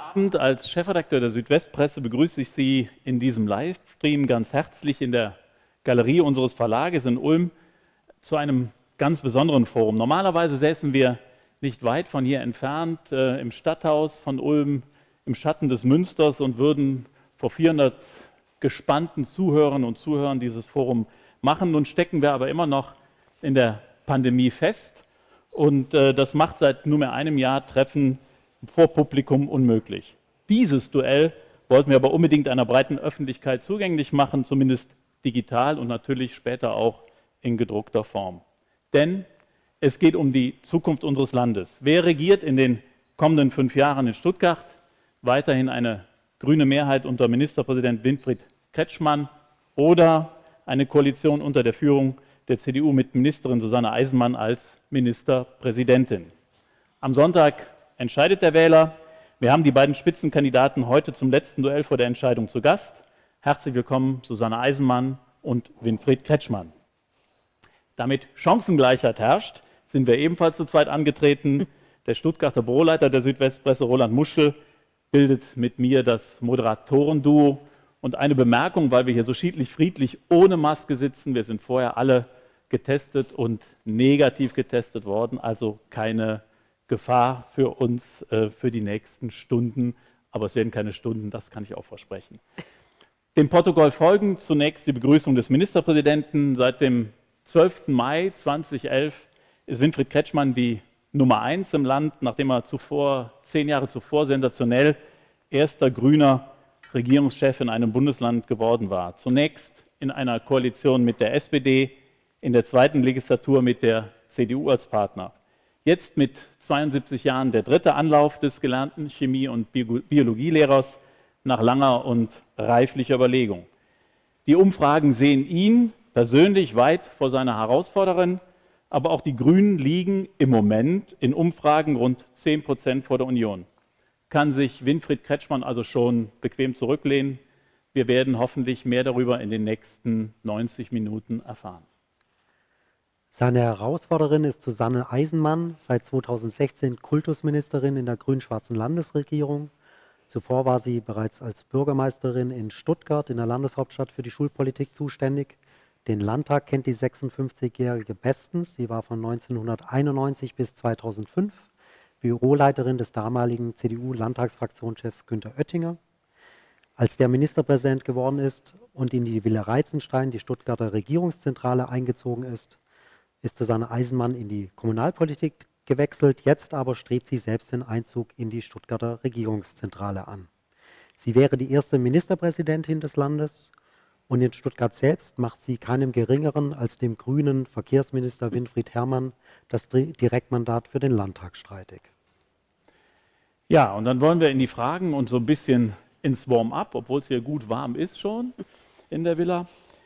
Abend. Als Chefredakteur der Südwestpresse begrüße ich Sie in diesem Livestream ganz herzlich in der Galerie unseres Verlages in Ulm zu einem ganz besonderen Forum. Normalerweise säßen wir nicht weit von hier entfernt im Stadthaus von Ulm im Schatten des Münsters und würden vor 400 gespannten Zuhörerinnen und Zuhörern dieses Forum machen. Nun stecken wir aber immer noch in der Pandemie fest und das macht seit nunmehr einem Jahr Treffen vor Publikum unmöglich. Dieses Duell wollten wir aber unbedingt einer breiten Öffentlichkeit zugänglich machen, zumindest digital und natürlich später auch in gedruckter Form. Denn es geht um die Zukunft unseres Landes. Wer regiert in den kommenden 5 Jahren in Stuttgart? Weiterhin eine grüne Mehrheit unter Ministerpräsident Winfried Kretschmann oder eine Koalition unter der Führung der CDU mit Ministerin Susanne Eisenmann als Ministerpräsidentin? Am Sonntag entscheidet der Wähler. Wir haben die beiden Spitzenkandidaten heute zum letzten Duell vor der Entscheidung zu Gast. Herzlich willkommen Susanne Eisenmann und Winfried Kretschmann. Damit Chancengleichheit herrscht, sind wir ebenfalls zu zweit angetreten. Der Stuttgarter Büroleiter der Südwestpresse, Roland Muschel, bildet mit mir das Moderatorenduo. Und eine Bemerkung, weil wir hier so friedlich ohne Maske sitzen. Wir sind vorher alle getestet und negativ getestet worden, also keine Gefahr für uns für die nächsten Stunden. Aber es werden keine Stunden, das kann ich auch versprechen. Dem Protokoll folgen zunächst die Begrüßung des Ministerpräsidenten. Seit dem 12. Mai 2011 ist Winfried Kretschmann die Nummer 1 im Land, nachdem er 10 Jahre zuvor sensationell erster grüner Regierungschef in einem Bundesland geworden war. Zunächst in einer Koalition mit der SPD, in der zweiten Legislatur mit der CDU als Partner. Jetzt mit 72 Jahren der dritte Anlauf des gelernten Chemie- und Biologielehrers nach langer und reiflicher Überlegung. Die Umfragen sehen ihn persönlich weit vor seiner Herausforderin, aber auch die Grünen liegen im Moment in Umfragen rund 10% vor der Union. Kann sich Winfried Kretschmann also schon bequem zurücklehnen? Wir werden hoffentlich mehr darüber in den nächsten 90 Minuten erfahren. Seine Herausforderin ist Susanne Eisenmann, seit 2016 Kultusministerin in der grün-schwarzen Landesregierung. Zuvor war sie bereits als Bürgermeisterin in Stuttgart, in der Landeshauptstadt, für die Schulpolitik zuständig. Den Landtag kennt die 56-Jährige bestens. Sie war von 1991 bis 2005 Büroleiterin des damaligen CDU-Landtagsfraktionschefs Günther Oettinger. Als der Ministerpräsident geworden ist und in die Villa Reitzenstein, die Stuttgarter Regierungszentrale, eingezogen ist, ist Susanne Eisenmann in die Kommunalpolitik gewechselt. Jetzt aber strebt sie selbst den Einzug in die Stuttgarter Regierungszentrale an. Sie wäre die erste Ministerpräsidentin des Landes und in Stuttgart selbst macht sie keinem Geringeren als dem grünen Verkehrsminister Winfried Herrmann das Direktmandat für den Landtag streitig. Ja, und dann wollen wir in die Fragen und so ein bisschen ins Warm-up, obwohl es hier gut warm ist schon in der Villa.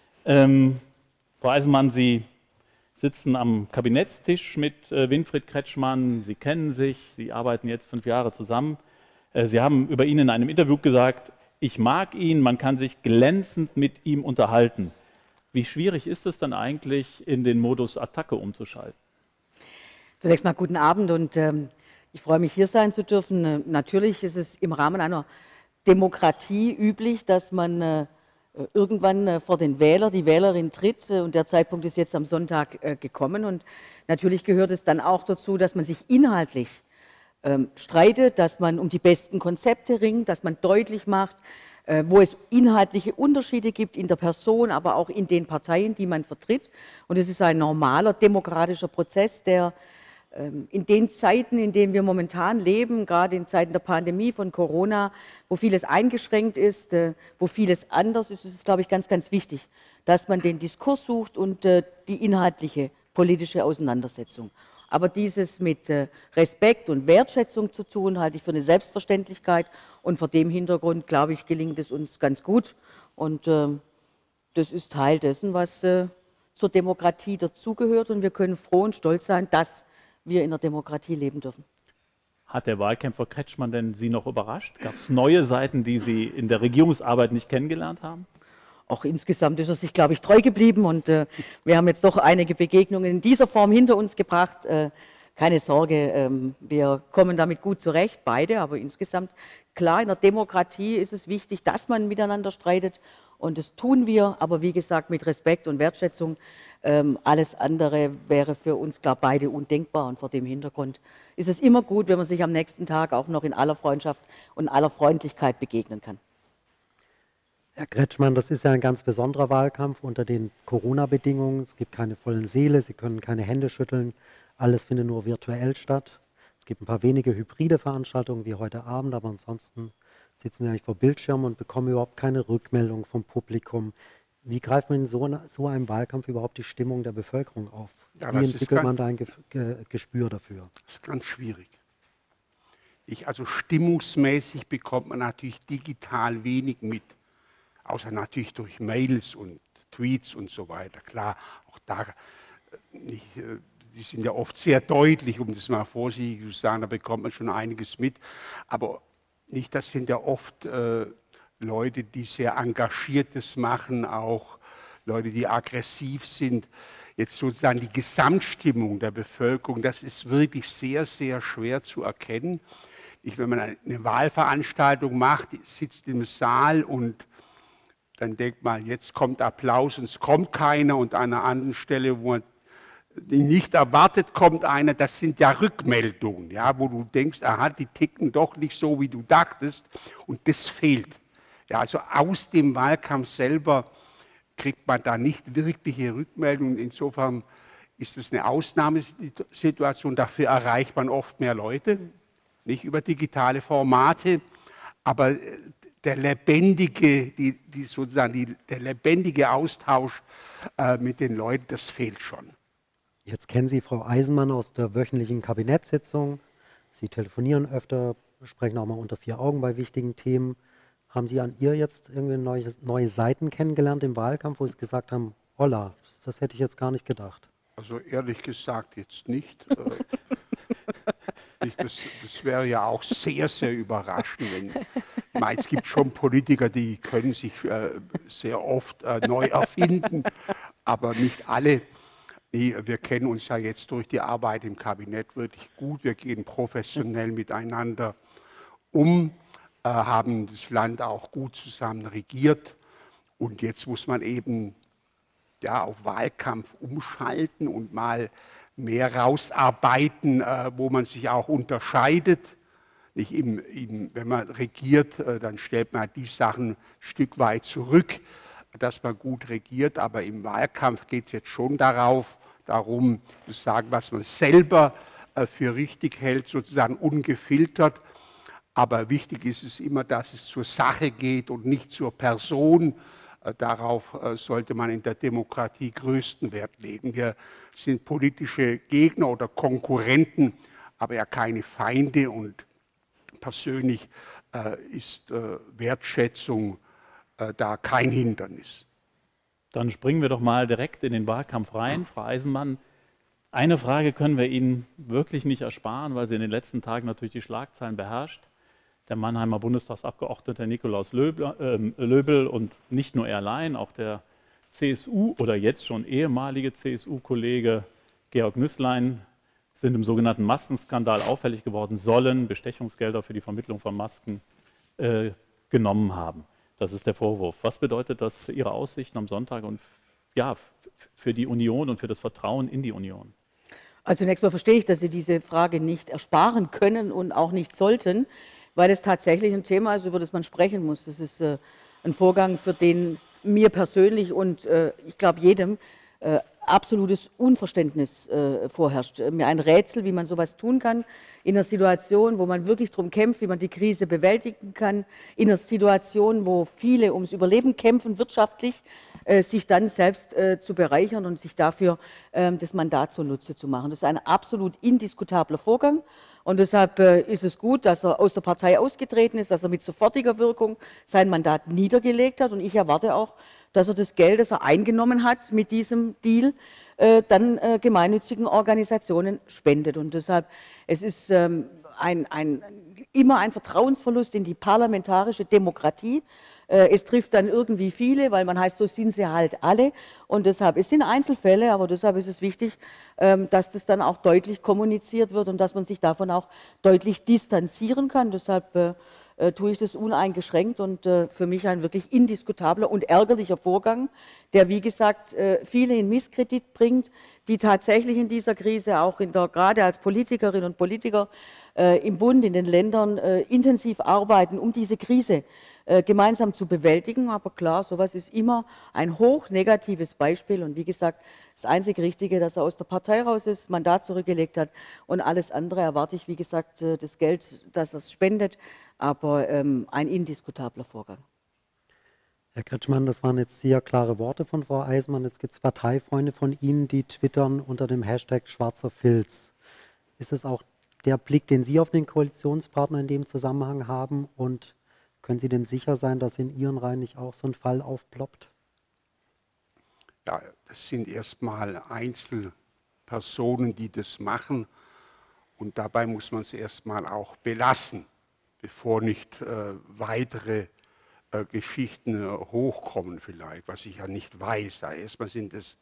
Frau Eisenmann, Sie sitzen am Kabinettstisch mit Winfried Kretschmann. Sie kennen sich, Sie arbeiten jetzt 5 Jahre zusammen. Sie haben über ihn in einem Interview gesagt, ich mag ihn, man kann sich glänzend mit ihm unterhalten. Wie schwierig ist es dann eigentlich, in den Modus Attacke umzuschalten? Zunächst mal guten Abend und ich freue mich, hier sein zu dürfen. Natürlich ist es im Rahmen einer Demokratie üblich, dass man irgendwann vor den Wähler, die Wählerin tritt und der Zeitpunkt ist jetzt am Sonntag gekommen und natürlich gehört es dann auch dazu, dass man sich inhaltlich streitet, dass man um die besten Konzepte ringt, dass man deutlich macht, wo es inhaltliche Unterschiede gibt in der Person, aber auch in den Parteien, die man vertritt. Und es ist ein normaler demokratischer Prozess, der in den Zeiten, in denen wir momentan leben, gerade in Zeiten der Pandemie von Corona, wo vieles eingeschränkt ist, wo vieles anders ist, ist es, glaube ich, ganz, ganz wichtig, dass man den Diskurs sucht und die inhaltliche politische Auseinandersetzung. Aber dieses mit Respekt und Wertschätzung zu tun, halte ich für eine Selbstverständlichkeit. Und vor dem Hintergrund, glaube ich, gelingt es uns ganz gut. Und das ist Teil dessen, was zur Demokratie dazugehört. Und wir können froh und stolz sein, dass wir in der Demokratie leben dürfen. Hat der Wahlkämpfer Kretschmann denn Sie noch überrascht? Gab es neue Seiten, die Sie in der Regierungsarbeit nicht kennengelernt haben? Auch insgesamt ist er sich, glaube ich, treu geblieben und wir haben jetzt doch einige Begegnungen in dieser Form hinter uns gebracht. keine Sorge, wir kommen damit gut zurecht, beide, aber insgesamt, klar, in der Demokratie ist es wichtig, dass man miteinander streitet und das tun wir, aber wie gesagt, mit Respekt und Wertschätzung. Alles andere wäre für uns, glaube ich, beide undenkbar und vor dem Hintergrund ist es immer gut, wenn man sich am nächsten Tag auch noch in aller Freundschaft und aller Freundlichkeit begegnen kann. Herr Kretschmann, das ist ja ein ganz besonderer Wahlkampf unter den Corona-Bedingungen. Es gibt keine vollen Säle, Sie können keine Hände schütteln, alles findet nur virtuell statt. Es gibt ein paar wenige hybride Veranstaltungen wie heute Abend, aber ansonsten sitzen Sie eigentlich vor Bildschirmen und bekommen überhaupt keine Rückmeldung vom Publikum. Wie greift man in so einem Wahlkampf überhaupt die Stimmung der Bevölkerung auf? Ja, Wie entwickelt man da ein Gespür dafür? Das ist ganz schwierig. Also stimmungsmäßig bekommt man natürlich digital wenig mit, außer natürlich durch Mails und Tweets und so weiter. Klar, auch da, die sind ja oft sehr deutlich, um das mal vorsichtig zu sagen, da bekommt man schon einiges mit. Aber nicht, das sind ja oft Leute, die sehr Engagiertes machen, auch Leute, die aggressiv sind. Jetzt sozusagen die Gesamtstimmung der Bevölkerung, das ist wirklich sehr, sehr schwer zu erkennen. Wenn man eine Wahlveranstaltung macht, sitzt im Saal und dann denkt man, jetzt kommt Applaus und es kommt keiner und an einer anderen Stelle, wo man nicht erwartet, kommt einer. Das sind ja Rückmeldungen, ja, wo du denkst, aha, die ticken doch nicht so, wie du dachtest und das fehlt. Ja, also aus dem Wahlkampf selber kriegt man da nicht wirkliche Rückmeldungen. Insofern ist es eine Ausnahmesituation. Dafür erreicht man oft mehr Leute, nicht über digitale Formate, aber der lebendige, der lebendige Austausch mit den Leuten, das fehlt schon. Jetzt kennen Sie Frau Eisenmann aus der wöchentlichen Kabinettssitzung. Sie telefonieren öfter, sprechen auch mal unter vier Augen bei wichtigen Themen. Haben Sie an ihr jetzt irgendwie neue Seiten kennengelernt im Wahlkampf, wo Sie gesagt haben, holla, das hätte ich jetzt gar nicht gedacht? Also ehrlich gesagt jetzt nicht. Das wäre ja auch sehr, sehr überraschend. Es gibt schon Politiker, die können sich sehr oft neu erfinden, aber nicht alle. Nee, wir kennen uns ja jetzt durch die Arbeit im Kabinett wirklich gut. Wir gehen professionell miteinander um, haben das Land auch gut zusammen regiert. Und jetzt muss man eben auf Wahlkampf umschalten und mal mehr rausarbeiten, wo man sich auch unterscheidet. Wenn man regiert, dann stellt man die Sachen ein Stück weit zurück, dass man gut regiert. Aber im Wahlkampf geht es jetzt schon darum zu sagen, was man selber für richtig hält, sozusagen ungefiltert. Aber wichtig ist es immer, dass es zur Sache geht und nicht zur Person. Darauf sollte man in der Demokratie größten Wert legen. Wir sind politische Gegner oder Konkurrenten, aber ja keine Feinde. Und persönlich ist Wertschätzung da kein Hindernis. Dann springen wir doch mal direkt in den Wahlkampf rein. Frau Eisenmann, eine Frage können wir Ihnen wirklich nicht ersparen, weil sie in den letzten Tagen natürlich die Schlagzeilen beherrscht. Der Mannheimer Bundestagsabgeordnete Nikolaus Löbel und nicht nur er allein, auch der CSU oder jetzt schon ehemalige CSU-Kollege Georg Nüßlein sind im sogenannten Maskenskandal auffällig geworden, sollen Bestechungsgelder für die Vermittlung von Masken genommen haben. Das ist der Vorwurf. Was bedeutet das für Ihre Aussichten am Sonntag und ja, für die Union und für das Vertrauen in die Union? Also zunächst mal verstehe ich, dass Sie diese Frage nicht ersparen können und auch nicht sollten, weil es tatsächlich ein Thema ist, über das man sprechen muss. Das ist ein Vorgang, für den mir persönlich und ich glaube jedem absolutes Unverständnis vorherrscht. Mir ein Rätsel, wie man sowas tun kann, in einer Situation, wo man wirklich darum kämpft, wie man die Krise bewältigen kann, in einer Situation, wo viele ums Überleben kämpfen, wirtschaftlich, sich dann selbst zu bereichern und sich dafür das Mandat zunutze zu machen. Das ist ein absolut indiskutabler Vorgang. Und deshalb ist es gut, dass er aus der Partei ausgetreten ist, dass er mit sofortiger Wirkung sein Mandat niedergelegt hat. Und ich erwarte auch, dass er das Geld, das er eingenommen hat mit diesem Deal, dann gemeinnützigen Organisationen spendet. Und deshalb, es ist immer ein Vertrauensverlust in die parlamentarische Demokratie, Es trifft dann irgendwie viele, weil man heißt, so sind sie halt alle. Und deshalb, es sind Einzelfälle, aber deshalb ist es wichtig, dass das dann auch deutlich kommuniziert wird und dass man sich davon auch deutlich distanzieren kann. Deshalb tue ich das uneingeschränkt und für mich ein wirklich indiskutabler und ärgerlicher Vorgang, der, wie gesagt, viele in Misskredit bringt, die tatsächlich in dieser Krise auch gerade als Politikerinnen und Politiker im Bund, in den Ländern intensiv arbeiten, um diese Krise gemeinsam zu bewältigen. Aber klar, sowas ist immer ein hoch negatives Beispiel. Und wie gesagt, das einzige Richtige, dass er aus der Partei raus ist, Mandat zurückgelegt hat und alles andere erwarte ich, wie gesagt, das Geld, das er spendet, aber ein indiskutabler Vorgang. Herr Kretschmann, das waren jetzt sehr klare Worte von Frau Eismann. Jetzt gibt es Parteifreunde von Ihnen, die twittern unter dem Hashtag schwarzer Filz. Ist es auch der Blick, den Sie auf den Koalitionspartner in dem Zusammenhang haben? Und können Sie denn sicher sein, dass in Ihren Reihen nicht auch so ein Fall aufploppt? Ja, das sind erstmal Einzelpersonen, die das machen. Und dabei muss man es erstmal auch belassen, bevor nicht weitere Geschichten hochkommen vielleicht, was ich ja nicht weiß. Da erstmal ist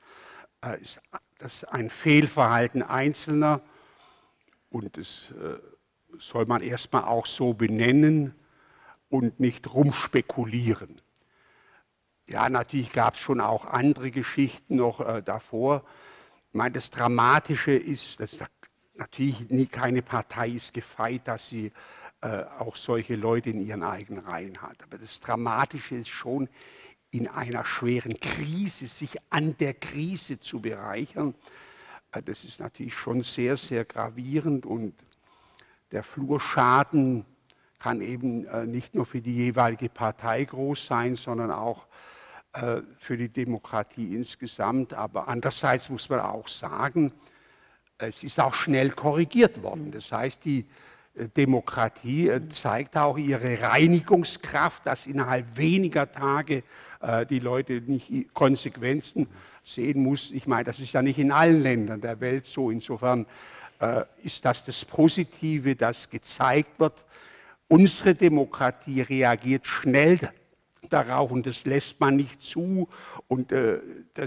das ein Fehlverhalten Einzelner und das soll man erstmal auch so benennen und nicht rumspekulieren. Ja, natürlich gab es schon auch andere Geschichten noch davor. Ich meine, das Dramatische ist, dass natürlich keine Partei ist gefeit, dass sie auch solche Leute in ihren eigenen Reihen hat. Aber das Dramatische ist schon, in einer schweren Krise sich an der Krise zu bereichern. Das ist natürlich schon sehr, sehr gravierend und der Flurschaden kann eben nicht nur für die jeweilige Partei groß sein, sondern auch für die Demokratie insgesamt. Aber andererseits muss man auch sagen, es ist auch schnell korrigiert worden. Das heißt, die Demokratie zeigt auch ihre Reinigungskraft, dass innerhalb weniger Tage die Leute nicht Konsequenzen sehen muss. Ich meine, das ist ja nicht in allen Ländern der Welt so. Insofern ist das Positive, das gezeigt wird. Unsere Demokratie reagiert schnell darauf und das lässt man nicht zu. Und der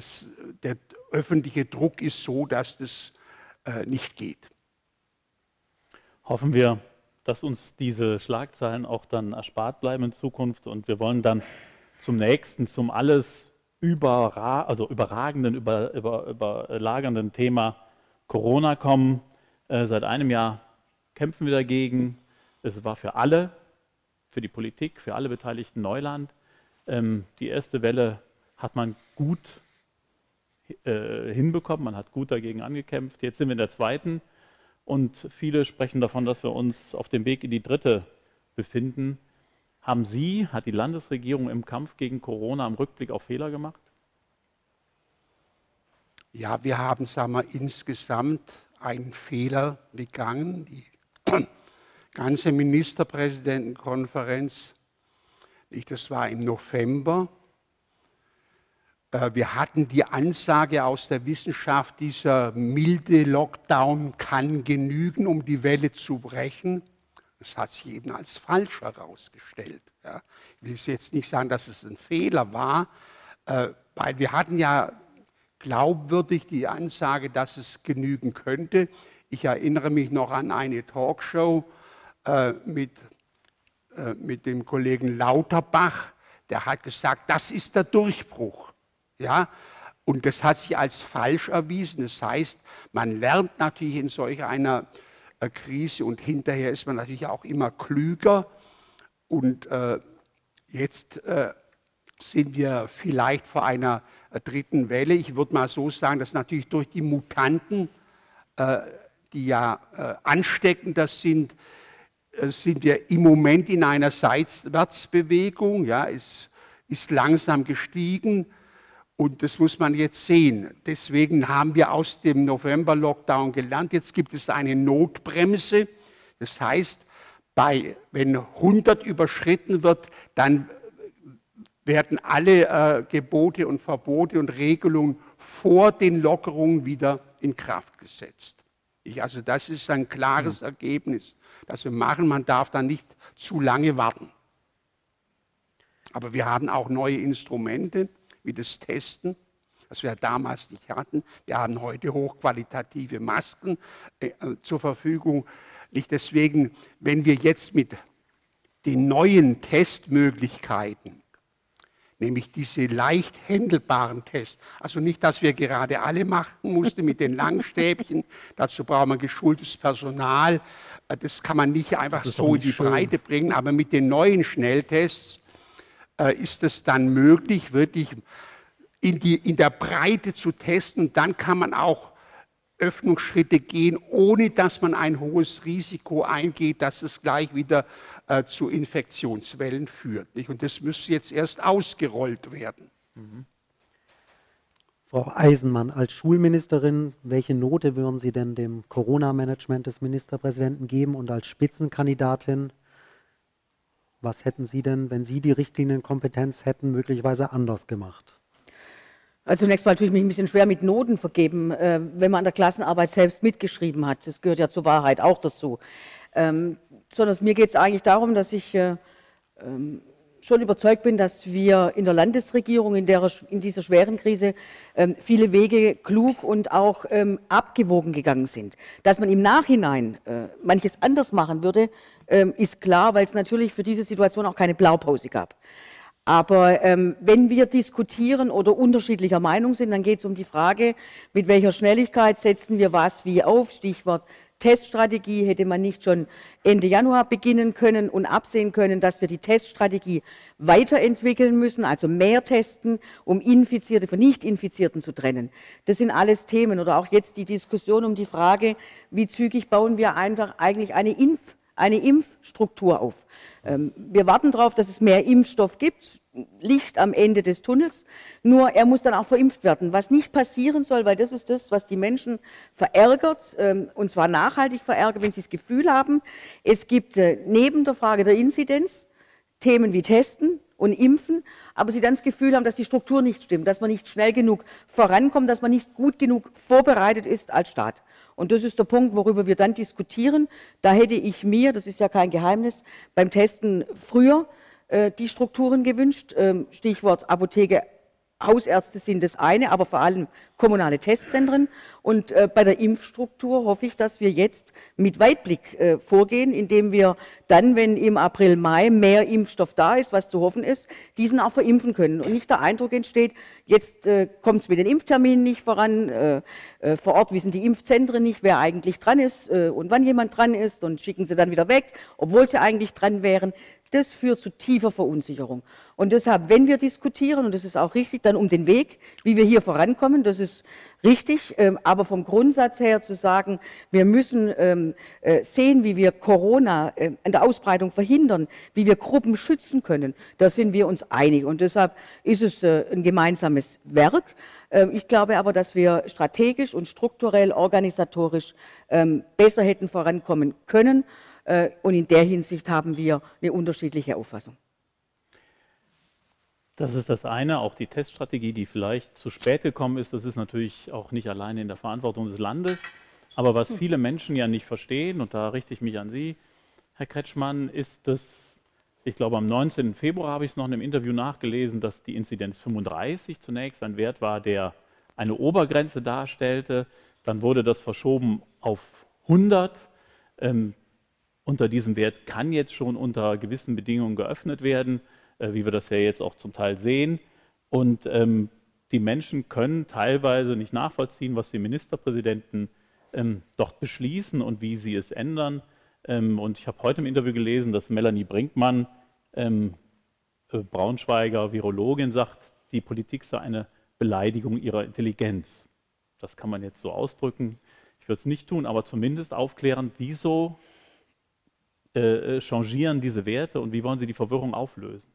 öffentliche Druck ist so, dass das nicht geht. Hoffen wir, dass uns diese Schlagzeilen auch dann erspart bleiben in Zukunft und wir wollen dann zum nächsten, zum alles überragenden, überlagernden Thema Corona kommen. Seit einem Jahr kämpfen wir dagegen. Es war für alle, für die Politik, für alle Beteiligten Neuland. Die erste Welle hat man gut hinbekommen, man hat gut dagegen angekämpft. Jetzt sind wir in der zweiten. Und viele sprechen davon, dass wir uns auf dem Weg in die dritte befinden. Hat die Landesregierung im Kampf gegen Corona im Rückblick auch Fehler gemacht? Ja, wir haben, sagen wir, insgesamt einen Fehler begangen. Die ganze Ministerpräsidentenkonferenz, das war im November. Wir hatten die Ansage aus der Wissenschaft, dieser milde Lockdown kann genügen, um die Welle zu brechen. Das hat sich eben als falsch herausgestellt. Ja. Ich will jetzt nicht sagen, dass es ein Fehler war, weil wir hatten ja glaubwürdig die Ansage, dass es genügen könnte. Ich erinnere mich noch an eine Talkshow mit dem Kollegen Lauterbach, der hat gesagt, das ist der Durchbruch. Ja, und das hat sich als falsch erwiesen. Das heißt, man lernt natürlich in solch einer Krise und hinterher ist man natürlich auch immer klüger. Und jetzt sind wir vielleicht vor einer dritten Welle. Ich würde mal so sagen, dass natürlich durch die Mutanten, die ja ansteckender sind wir im Moment in einer Seitwärtsbewegung. Ja, es ist langsam gestiegen. Und das muss man jetzt sehen. Deswegen haben wir aus dem November-Lockdown gelernt. Jetzt gibt es eine Notbremse. Das heißt, wenn 100 überschritten wird, dann werden alle Gebote und Verbote und Regelungen vor den Lockerungen wieder in Kraft gesetzt. Also das ist ein klares Ergebnis, das wir machen. Man darf dann nicht zu lange warten. Aber wir haben auch neue Instrumente, wie das Testen, das wir damals nicht hatten. Wir haben heute hochqualitative Masken zur Verfügung. Nicht deswegen, wenn wir jetzt mit den neuen Testmöglichkeiten, nämlich diese leicht händelbaren Tests, also nicht, dass wir gerade alle machen mussten mit den Langstäbchen, dazu braucht man geschultes Personal, das kann man nicht einfach so in die Breite bringen, aber mit den neuen Schnelltests ist es dann möglich, wirklich in der Breite zu testen. Und dann kann man auch Öffnungsschritte gehen, ohne dass man ein hohes Risiko eingeht, dass es gleich wieder zu Infektionswellen führt. Nicht? Und das müsste jetzt erst ausgerollt werden. Frau Eisenmann, als Schulministerin, welche Note würden Sie denn dem Corona-Management des Ministerpräsidenten geben? Und als Spitzenkandidatin, was hätten Sie denn, wenn Sie die Richtlinienkompetenz hätten, möglicherweise anders gemacht? Also zunächst mal tue ich mich ein bisschen schwer mit Noten vergeben, wenn man an der Klassenarbeit selbst mitgeschrieben hat. Das gehört ja zur Wahrheit auch dazu. Sondern mir geht es eigentlich darum, dass ich schon überzeugt bin, dass wir in der Landesregierung in dieser schweren Krise viele Wege klug und auch abgewogen gegangen sind. Dass man im Nachhinein manches anders machen würde, ist klar, weil es natürlich für diese Situation auch keine Blaupause gab. Aber wenn wir diskutieren oder unterschiedlicher Meinung sind, dann geht es um die Frage, mit welcher Schnelligkeit setzen wir was wie auf. Stichwort Teststrategie. Hätte man nicht schon Ende Januar beginnen können und absehen können, dass wir die Teststrategie weiterentwickeln müssen, also mehr testen, um Infizierte von Nicht-Infizierten zu trennen. Das sind alles Themen. Oder auch jetzt die Diskussion um die Frage, wie zügig bauen wir einfach eigentlich eine Impfstruktur auf. Wir warten darauf, dass es mehr Impfstoff gibt, Licht am Ende des Tunnels, nur er muss dann auch verimpft werden. Was nicht passieren soll, weil das ist das, was die Menschen verärgert, und zwar nachhaltig verärgert, wenn sie das Gefühl haben, es gibt neben der Frage der Inzidenz Themen wie Testen und Impfen, aber sie dann das Gefühl haben, dass die Struktur nicht stimmt, dass man nicht schnell genug vorankommt, dass man nicht gut genug vorbereitet ist als Staat. Und das ist der Punkt, worüber wir dann diskutieren. Da hätte ich mir, das ist ja kein Geheimnis, beim Testen früher die Strukturen gewünscht. Stichwort Apotheke, Hausärzte sind das eine, aber vor allem kommunale Testzentren. Und bei der Impfstruktur hoffe ich, dass wir jetzt mit Weitblick vorgehen, indem wir dann, wenn im April, Mai mehr Impfstoff da ist, was zu hoffen ist, diesen auch verimpfen können. Und nicht der Eindruck entsteht, jetzt kommt es mit den Impfterminen nicht voran, vor Ort wissen die Impfzentren nicht, wer eigentlich dran ist und wann jemand dran ist und schicken sie dann wieder weg, obwohl sie eigentlich dran wären. Das führt zu tiefer Verunsicherung. Und deshalb, wenn wir diskutieren, und das ist auch richtig, dann um den Weg, wie wir hier vorankommen, das ist richtig, aber vom Grundsatz her zu sagen, wir müssen sehen, wie wir Corona an der Ausbreitung verhindern, wie wir Gruppen schützen können, da sind wir uns einig. Und deshalb ist es ein gemeinsames Werk. Ich glaube aber, dass wir strategisch und strukturell, organisatorisch besser hätten vorankommen können. Und in der Hinsicht haben wir eine unterschiedliche Auffassung. Das ist das eine, auch die Teststrategie, die vielleicht zu spät gekommen ist, das ist natürlich auch nicht alleine in der Verantwortung des Landes. Aber was viele Menschen ja nicht verstehen, und da richte ich mich an Sie, Herr Kretschmann, ist, dass, ich glaube am 19. Februar habe ich es noch in einem Interview nachgelesen, dass die Inzidenz 35 zunächst ein Wert war, der eine Obergrenze darstellte. Dann wurde das verschoben auf 100. Unter diesem Wert kann jetzt schon unter gewissen Bedingungen geöffnet werden, wie wir das ja jetzt auch zum Teil sehen. Und die Menschen können teilweise nicht nachvollziehen, was die Ministerpräsidenten dort beschließen und wie sie es ändern. Und ich habe heute im Interview gelesen, dass Melanie Brinkmann, Braunschweiger Virologin, sagt, die Politik sei eine Beleidigung ihrer Intelligenz. Das kann man jetzt so ausdrücken. Ich würde es nicht tun, aber zumindest aufklären, wieso changieren diese Werte und wie wollen Sie die Verwirrung auflösen?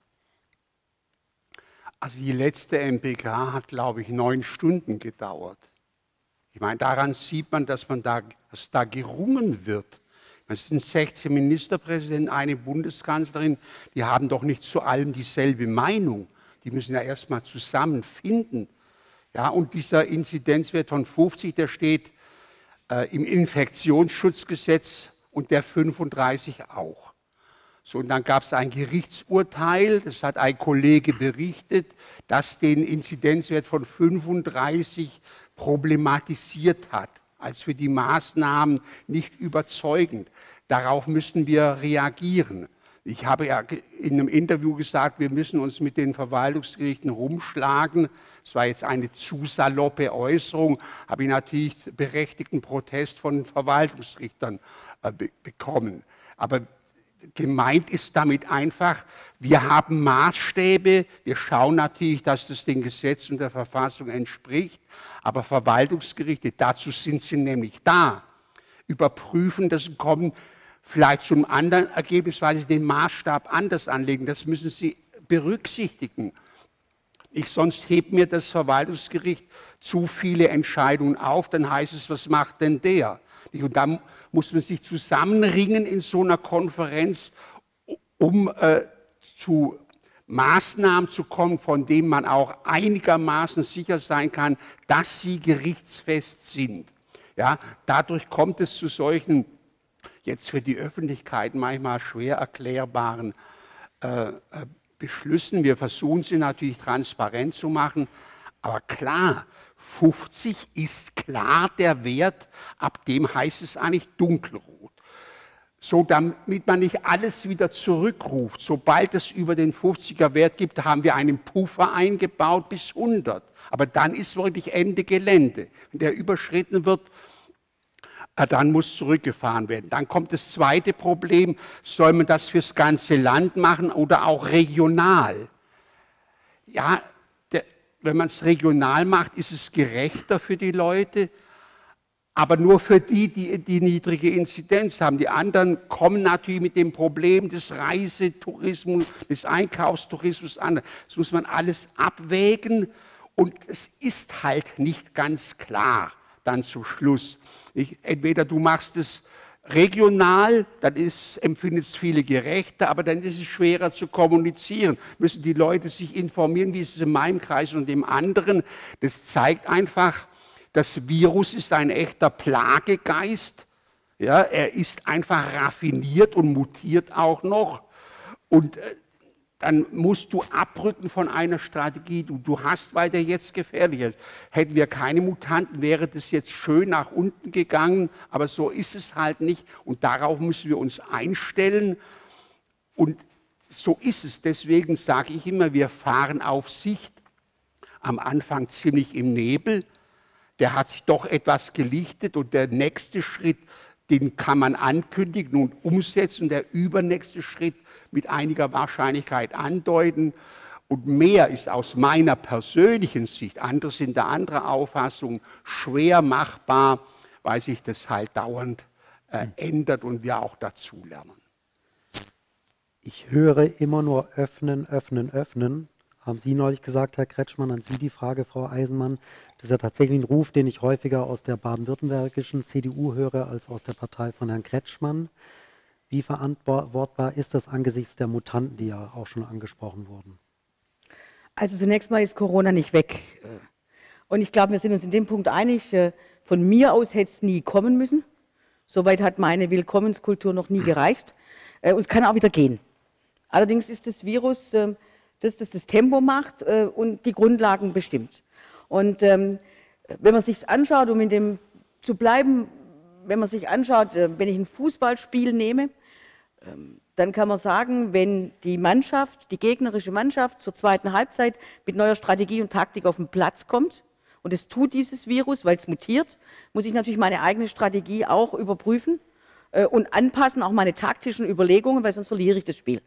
Also die letzte MPK hat, glaube ich, 9 Stunden gedauert. Ich meine, daran sieht man, dass da gerungen wird. Es sind 16 Ministerpräsidenten, eine Bundeskanzlerin, die haben doch nicht zu allem dieselbe Meinung. Die müssen ja erstmal zusammenfinden. Ja, und dieser Inzidenzwert von 50, der steht im Infektionsschutzgesetz und der 35 auch. So, und dann gab es ein Gerichtsurteil, das hat ein Kollege berichtet, das den Inzidenzwert von 35 problematisiert hat, als für die Maßnahmen nicht überzeugend. Darauf müssen wir reagieren. Ich habe ja in einem Interview gesagt, wir müssen uns mit den Verwaltungsgerichten rumschlagen. Das war jetzt eine zu saloppe Äußerung, habe ich natürlich berechtigten Protest von Verwaltungsrichtern bekommen. Aber gemeint ist damit einfach, wir haben Maßstäbe, wir schauen natürlich, dass das den Gesetzen und der Verfassung entspricht, aber Verwaltungsgerichte, dazu sind sie nämlich da, überprüfen das und kommen vielleicht zu einem anderen Ergebnis, weil sie den Maßstab anders anlegen. Das müssen sie berücksichtigen. Sonst hebt mir das Verwaltungsgericht zu viele Entscheidungen auf, dann heißt es, was macht denn der? Und da muss man sich zusammenringen in so einer Konferenz, um zu Maßnahmen zu kommen, von denen man auch einigermaßen sicher sein kann, dass sie gerichtsfest sind. Ja, dadurch kommt es zu solchen, jetzt für die Öffentlichkeit manchmal schwer erklärbaren Beschlüssen. Wir versuchen sie natürlich transparent zu machen, aber klar, 50 ist klar der Wert, ab dem heißt es eigentlich dunkelrot. So, damit man nicht alles wieder zurückruft, sobald es über den 50er Wert gibt, haben wir einen Puffer eingebaut bis 100. Aber dann ist wirklich Ende Gelände. Wenn der überschritten wird, dann muss zurückgefahren werden. Dann kommt das zweite Problem, soll man das fürs ganze Land machen oder auch regional? Ja, wenn man es regional macht, ist es gerechter für die Leute, aber nur für die, die niedrige Inzidenz haben. Die anderen kommen natürlich mit dem Problem des Reisetourismus, des Einkaufstourismus an. Das muss man alles abwägen und es ist halt nicht ganz klar dann zum Schluss. Entweder du machst es regional, dann empfindet es viele gerechter, aber dann ist es schwerer zu kommunizieren. Müssen die Leute sich informieren, wie ist es in meinem Kreis und dem anderen. Das zeigt einfach, das Virus ist ein echter Plagegeist. Ja, er ist einfach raffiniert und mutiert auch noch. Und dann musst du abrücken von einer Strategie. Du hast, weil der jetzt gefährlich ist. Hätten wir keine Mutanten, wäre das jetzt schön nach unten gegangen, aber so ist es halt nicht und darauf müssen wir uns einstellen und so ist es. Deswegen sage ich immer, wir fahren auf Sicht, am Anfang ziemlich im Nebel, der hat sich doch etwas gelichtet und der nächste Schritt, den kann man ankündigen und umsetzen und der übernächste Schritt mit einiger Wahrscheinlichkeit andeuten. Und mehr ist aus meiner persönlichen Sicht, andere sind da anderer Auffassung, schwer machbar, weil sich das halt dauernd ändert und wir auch dazulernen. Ich höre immer nur öffnen, öffnen, öffnen. Haben Sie neulich gesagt, Herr Kretschmann, an Sie die Frage, Frau Eisenmann. Das ist ja tatsächlich ein Ruf, den ich häufiger aus der baden-württembergischen CDU höre, als aus der Partei von Herrn Kretschmann. Wie verantwortbar ist das angesichts der Mutanten, die ja auch schon angesprochen wurden? Also zunächst mal ist Corona nicht weg. Und ich glaube, wir sind uns in dem Punkt einig, von mir aus hätte es nie kommen müssen. Soweit hat meine Willkommenskultur noch nie gereicht. Und es kann auch wieder gehen. Allerdings ist das Virus, das Tempo macht und die Grundlagen bestimmt. Und wenn man sich anschaut, um in dem zu bleiben, wenn man sich anschaut, wenn ich ein Fußballspiel nehme, dann kann man sagen, wenn die Mannschaft, die gegnerische Mannschaft zur zweiten Halbzeit mit neuer Strategie und Taktik auf den Platz kommt, und es tut dieses Virus, weil es mutiert, muss ich natürlich meine eigene Strategie auch überprüfen und anpassen, auch meine taktischen Überlegungen, weil sonst verliere ich das Spiel.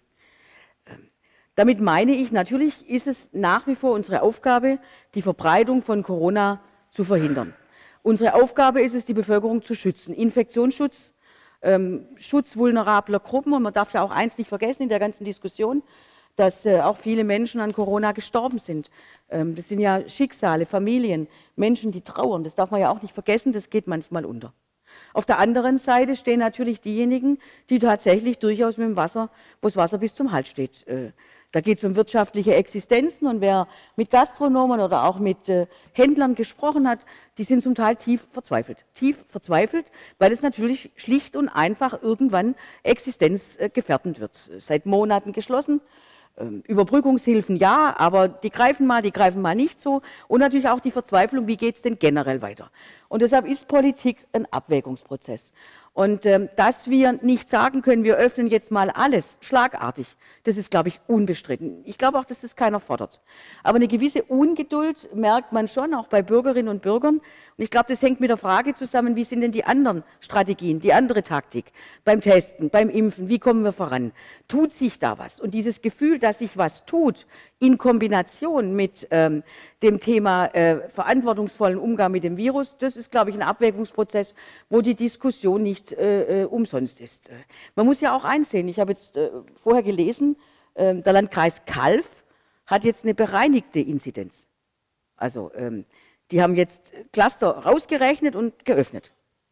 Damit meine ich, natürlich ist es nach wie vor unsere Aufgabe, die Verbreitung von Corona zu verhindern. Unsere Aufgabe ist es, die Bevölkerung zu schützen. Infektionsschutz, Schutz vulnerabler Gruppen. Und man darf ja auch eins nicht vergessen in der ganzen Diskussion, dass auch viele Menschen an Corona gestorben sind. Das sind ja Schicksale, Familien, Menschen, die trauern. Das darf man ja auch nicht vergessen, das geht manchmal unter. Auf der anderen Seite stehen natürlich diejenigen, die tatsächlich durchaus mit dem Wasser, wo das Wasser bis zum Hals steht, Da geht es um wirtschaftliche Existenzen und wer mit Gastronomen oder auch mit Händlern gesprochen hat, die sind zum Teil tief verzweifelt, weil es natürlich schlicht und einfach irgendwann existenzgefährdend wird. Seit Monaten geschlossen. Überbrückungshilfen ja, aber die greifen mal nicht so. Und natürlich auch die Verzweiflung, wie geht es denn generell weiter? Und deshalb ist Politik ein Abwägungsprozess. Und dass wir nicht sagen können, wir öffnen jetzt mal alles schlagartig, das ist, glaube ich, unbestritten. Ich glaube auch, dass das keiner fordert. Aber eine gewisse Ungeduld merkt man schon, auch bei Bürgerinnen und Bürgern. Und ich glaube, das hängt mit der Frage zusammen, wie sind denn die anderen Strategien, die andere Taktik beim Testen, beim Impfen, wie kommen wir voran? Tut sich da was? Und dieses Gefühl, dass sich was tut, in Kombination mit dem Thema verantwortungsvollen Umgang mit dem Virus, das ist, glaube ich, ein Abwägungsprozess, wo die Diskussion nicht umsonst ist. Man muss ja auch einsehen, ich habe jetzt vorher gelesen, der Landkreis Calw hat jetzt eine bereinigte Inzidenz. Also die haben jetzt Cluster rausgerechnet und geöffnet.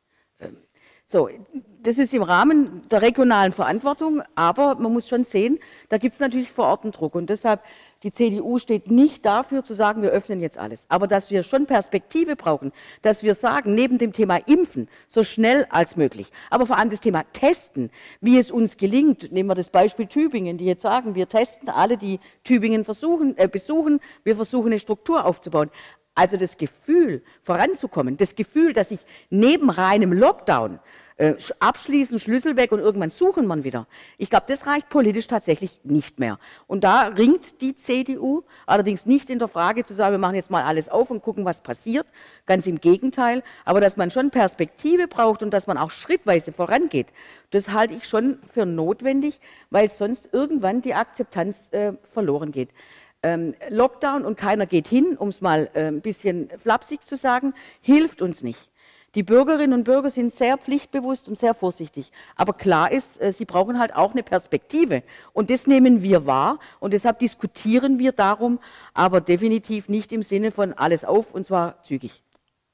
So, das ist im Rahmen der regionalen Verantwortung, aber man muss schon sehen, da gibt es natürlich vor Ort einen Druck. Und deshalb, die CDU steht nicht dafür zu sagen, wir öffnen jetzt alles. Aber dass wir schon Perspektive brauchen, dass wir sagen, neben dem Thema Impfen, so schnell als möglich, aber vor allem das Thema Testen, wie es uns gelingt, nehmen wir das Beispiel Tübingen, die jetzt sagen, wir testen alle, die Tübingen besuchen, wir versuchen eine Struktur aufzubauen. Also das Gefühl, voranzukommen, das Gefühl, dass ich neben reinem Lockdown abschließen, Schlüssel weg und irgendwann suchen wir wieder. Ich glaube, das reicht politisch tatsächlich nicht mehr. Und da ringt die CDU, allerdings nicht in der Frage zu sagen, wir machen jetzt mal alles auf und gucken, was passiert. Ganz im Gegenteil. Aber dass man schon Perspektive braucht und dass man auch schrittweise vorangeht, das halte ich schon für notwendig, weil sonst irgendwann die Akzeptanz verloren geht. Lockdown und keiner geht hin, um es mal ein bisschen flapsig zu sagen, hilft uns nicht. Die Bürgerinnen und Bürger sind sehr pflichtbewusst und sehr vorsichtig. Aber klar ist, sie brauchen halt auch eine Perspektive. Und das nehmen wir wahr und deshalb diskutieren wir darum, aber definitiv nicht im Sinne von alles auf und zwar zügig.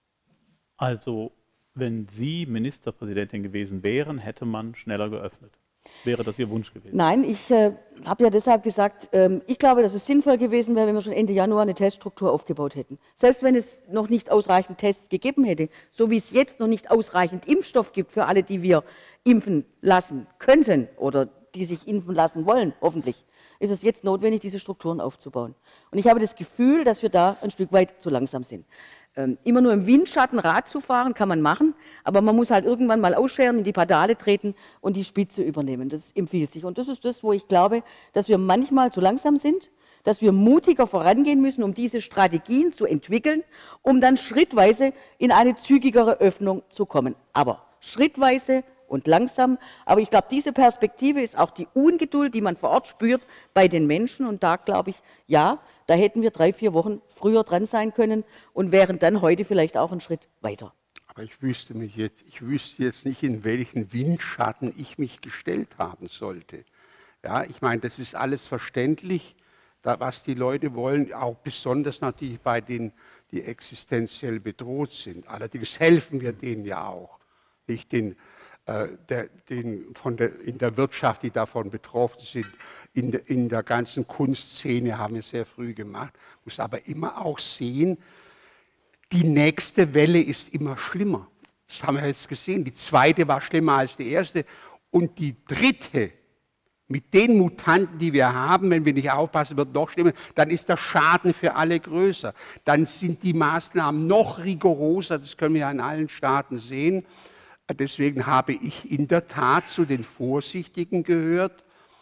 Also, wenn Sie Ministerpräsidentin gewesen wären, hätte man schneller geöffnet. Wäre das Ihr Wunsch gewesen? Nein, ich habe ja deshalb gesagt, ich glaube, dass es sinnvoll gewesen wäre, wenn wir schon Ende Januar eine Teststruktur aufgebaut hätten. Selbst wenn es noch nicht ausreichend Tests gegeben hätte, so wie es jetzt noch nicht ausreichend Impfstoff gibt für alle, die wir impfen lassen könnten oder die sich impfen lassen wollen, hoffentlich, ist es jetzt notwendig, diese Strukturen aufzubauen. Und ich habe das Gefühl, dass wir da ein Stück weit zu langsam sind. Immer nur im Windschatten Rad zu fahren, kann man machen, aber man muss halt irgendwann mal ausscheren, in die Pedale treten und die Spitze übernehmen. Das empfiehlt sich. Und das ist das, wo ich glaube, dass wir manchmal zu langsam sind, dass wir mutiger vorangehen müssen, um diese Strategien zu entwickeln, um dann schrittweise in eine zügigere Öffnung zu kommen. Aber schrittweise und langsam. Aber ich glaube, diese Perspektive ist auch die Ungeduld, die man vor Ort spürt bei den Menschen. Und da glaube ich, ja, da hätten wir 3, 4 Wochen früher dran sein können und wären dann heute vielleicht auch einen Schritt weiter. Aber ich wüsste jetzt nicht, in welchen Windschatten ich mich gestellt haben sollte. Ja, ich meine, das ist alles verständlich, was die Leute wollen, auch besonders natürlich bei denen, die existenziell bedroht sind. Allerdings helfen wir denen ja auch, nicht in der Wirtschaft, die davon betroffen sind, in der ganzen Kunstszene haben wir sehr früh gemacht. Muss aber immer auch sehen, die nächste Welle ist immer schlimmer. Das haben wir jetzt gesehen. Die zweite war schlimmer als die erste. Und die dritte, mit den Mutanten, die wir haben, wenn wir nicht aufpassen, wird noch schlimmer. Dann ist der Schaden für alle größer. Dann sind die Maßnahmen noch rigoroser. Das können wir ja in allen Staaten sehen. Deswegen habe ich in der Tat zu den Vorsichtigen gehört.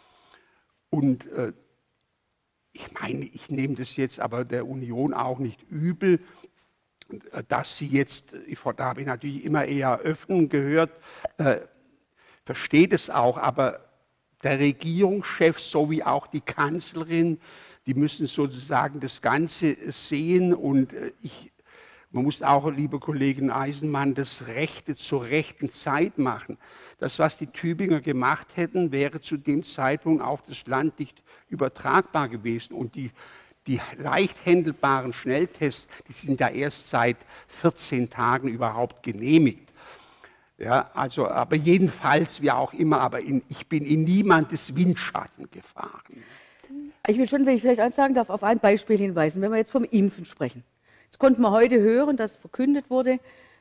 Und ich meine, ich nehme das jetzt aber der Union auch nicht übel, dass sie jetzt, da habe ich natürlich immer eher öffnen gehört, versteht es auch, aber der Regierungschef sowie auch die Kanzlerin, die müssen sozusagen das Ganze sehen und man muss auch, liebe Kollegin Eisenmann, das Rechte zur rechten Zeit machen. Das, was die Tübinger gemacht hätten, wäre zu dem Zeitpunkt auf das Land nicht übertragbar gewesen. Und die leicht handelbaren Schnelltests, die sind ja erst seit 14 Tagen überhaupt genehmigt. Ja, also, aber jedenfalls, wie auch immer, aber ich bin in niemandes Windschatten gefahren. Ich will schon, wenn ich vielleicht eins sagen darf, auf ein Beispiel hinweisen, wenn wir jetzt vom Impfen sprechen. Jetzt konnten wir heute hören, dass verkündet wurde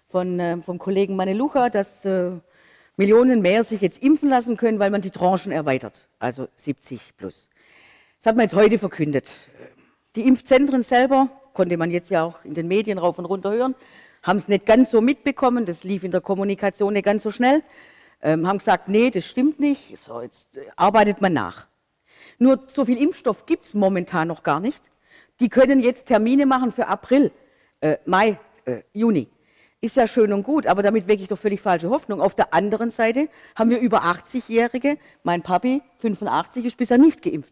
vom Kollegen Manelucha, dass Millionen mehr sich jetzt impfen lassen können, weil man die Tranchen erweitert, also 70 plus. Das hat man jetzt heute verkündet. Die Impfzentren selber, konnte man jetzt ja auch in den Medien rauf und runter hören, haben es nicht ganz so mitbekommen, das lief in der Kommunikation nicht ganz so schnell, haben gesagt, nee, das stimmt nicht, so, jetzt arbeitet man nach. Nur so viel Impfstoff gibt es momentan noch gar nicht. Die können jetzt Termine machen für April, Mai, Juni. Ist ja schön und gut, aber damit wecke ich doch völlig falsche Hoffnung. Auf der anderen Seite haben wir über 80-Jährige, mein Papi, 85, ist bisher nicht geimpft.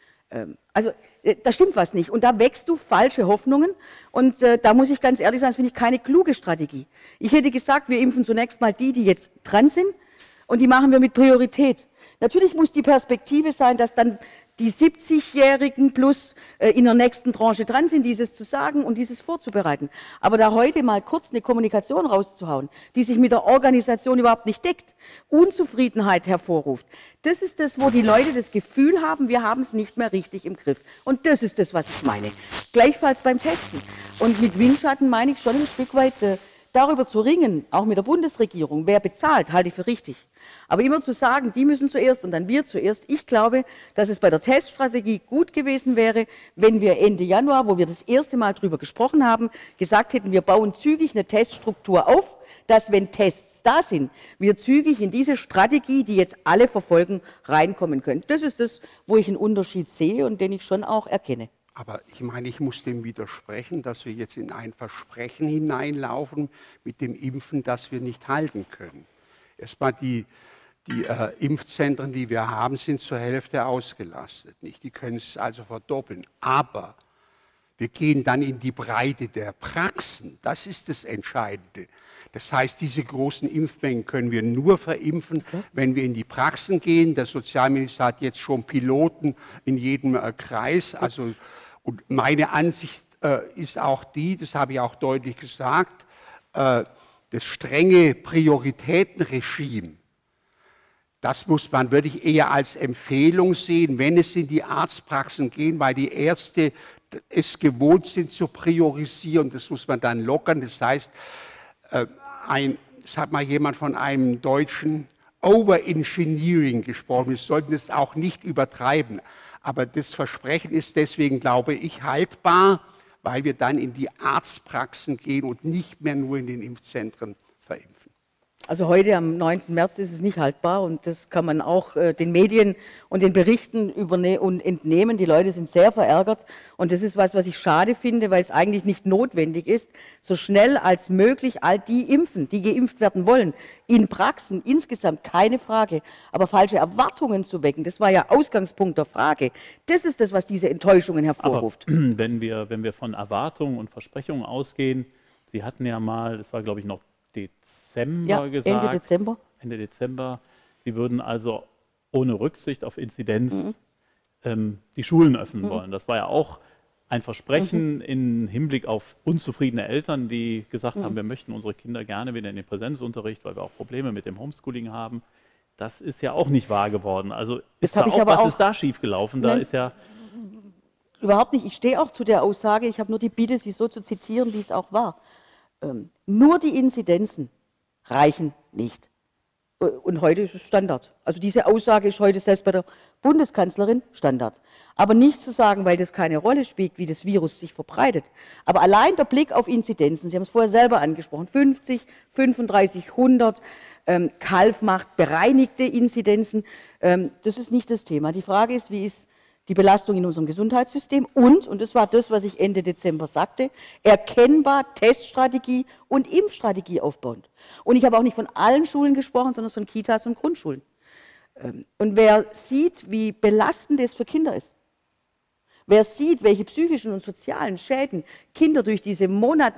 Also da stimmt was nicht und da wächst du falsche Hoffnungen und da muss ich ganz ehrlich sagen, das finde ich keine kluge Strategie. Ich hätte gesagt, wir impfen zunächst mal die jetzt dran sind und die machen wir mit Priorität. Natürlich muss die Perspektive sein, dass dann die 70-Jährigen plus in der nächsten Tranche dran sind, dieses zu sagen und dieses vorzubereiten. Aber da heute mal kurz eine Kommunikation rauszuhauen, die sich mit der Organisation überhaupt nicht deckt, Unzufriedenheit hervorruft, das ist das, wo die Leute das Gefühl haben, wir haben es nicht mehr richtig im Griff. Und das ist das, was ich meine. Gleichfalls beim Testen. Und mit Windschatten meine ich schon ein Stück weit darüber zu ringen, auch mit der Bundesregierung, wer bezahlt, halte ich für richtig. Aber immer zu sagen, die müssen zuerst und dann wir zuerst, ich glaube, dass es bei der Teststrategie gut gewesen wäre, wenn wir Ende Januar, wo wir das erste Mal darüber gesprochen haben, gesagt hätten, wir bauen zügig eine Teststruktur auf, dass wenn Tests da sind, wir zügig in diese Strategie, die jetzt alle verfolgen, reinkommen können. Das ist das, wo ich einen Unterschied sehe und den ich schon auch erkenne. Aber ich meine, ich muss dem widersprechen, dass wir jetzt in ein Versprechen hineinlaufen mit dem Impfen, das wir nicht halten können. Erstmal die Impfzentren, die wir haben, sind zur Hälfte ausgelastet. Nicht? Die können es also verdoppeln. Aber wir gehen dann in die Breite der Praxen. Das ist das Entscheidende. Das heißt, diese großen Impfmengen können wir nur verimpfen, wenn wir in die Praxen gehen. Der Sozialminister hat jetzt schon Piloten in jedem Kreis. Also, und meine Ansicht ist auch die, das habe ich auch deutlich gesagt, das strenge Prioritätenregime, das muss man wirklich eher als Empfehlung sehen, wenn es in die Arztpraxen geht, weil die Ärzte es gewohnt sind zu priorisieren. Das muss man dann lockern. Das heißt, es hat mal jemand von einem deutschen Overengineering gesprochen. Wir sollten es auch nicht übertreiben. Aber das Versprechen ist deswegen, glaube ich, haltbar, weil wir dann in die Arztpraxen gehen und nicht mehr nur in den Impfzentren verimpfen. Also heute am 9. März ist es nicht haltbar und das kann man auch den Medien und den Berichten entnehmen. Die Leute sind sehr verärgert und das ist was ich schade finde, weil es eigentlich nicht notwendig ist, so schnell als möglich all die impfen, die geimpft werden wollen. In Praxen insgesamt keine Frage, aber falsche Erwartungen zu wecken, das war ja Ausgangspunkt der Frage. Das ist das, was diese Enttäuschungen hervorruft. Aber wenn wir von Erwartungen und Versprechungen ausgehen, Sie hatten ja mal, das war glaube ich noch Dezember gesagt. Ende Dezember. Sie würden also ohne Rücksicht auf Inzidenz die Schulen öffnen wollen. Das war ja auch ein Versprechen im Hinblick auf unzufriedene Eltern, die gesagt haben, wir möchten unsere Kinder gerne wieder in den Präsenzunterricht, weil wir auch Probleme mit dem Homeschooling haben. Das ist ja auch nicht wahr geworden. Also ist da auch, was ist da schiefgelaufen? Da ist ja überhaupt nicht. Ich stehe auch zu der Aussage. Ich habe nur die Bitte, sie so zu zitieren, wie es auch war. Nur die Inzidenzen reichen nicht. Und heute ist es Standard. Also diese Aussage ist heute selbst bei der Bundeskanzlerin Standard. Aber nicht zu sagen, weil das keine Rolle spielt, wie das Virus sich verbreitet. Aber allein der Blick auf Inzidenzen, Sie haben es vorher selber angesprochen, 50, 35, 100, Kalf macht bereinigte Inzidenzen, das ist nicht das Thema. Die Frage ist, wie ist die Belastung in unserem Gesundheitssystem und das war das, was ich Ende Dezember sagte, erkennbar Teststrategie und Impfstrategie aufbauend. Und ich habe auch nicht von allen Schulen gesprochen, sondern von Kitas und Grundschulen. Und wer sieht, wie belastend es für Kinder ist, wer sieht, welche psychischen und sozialen Schäden Kinder durch diese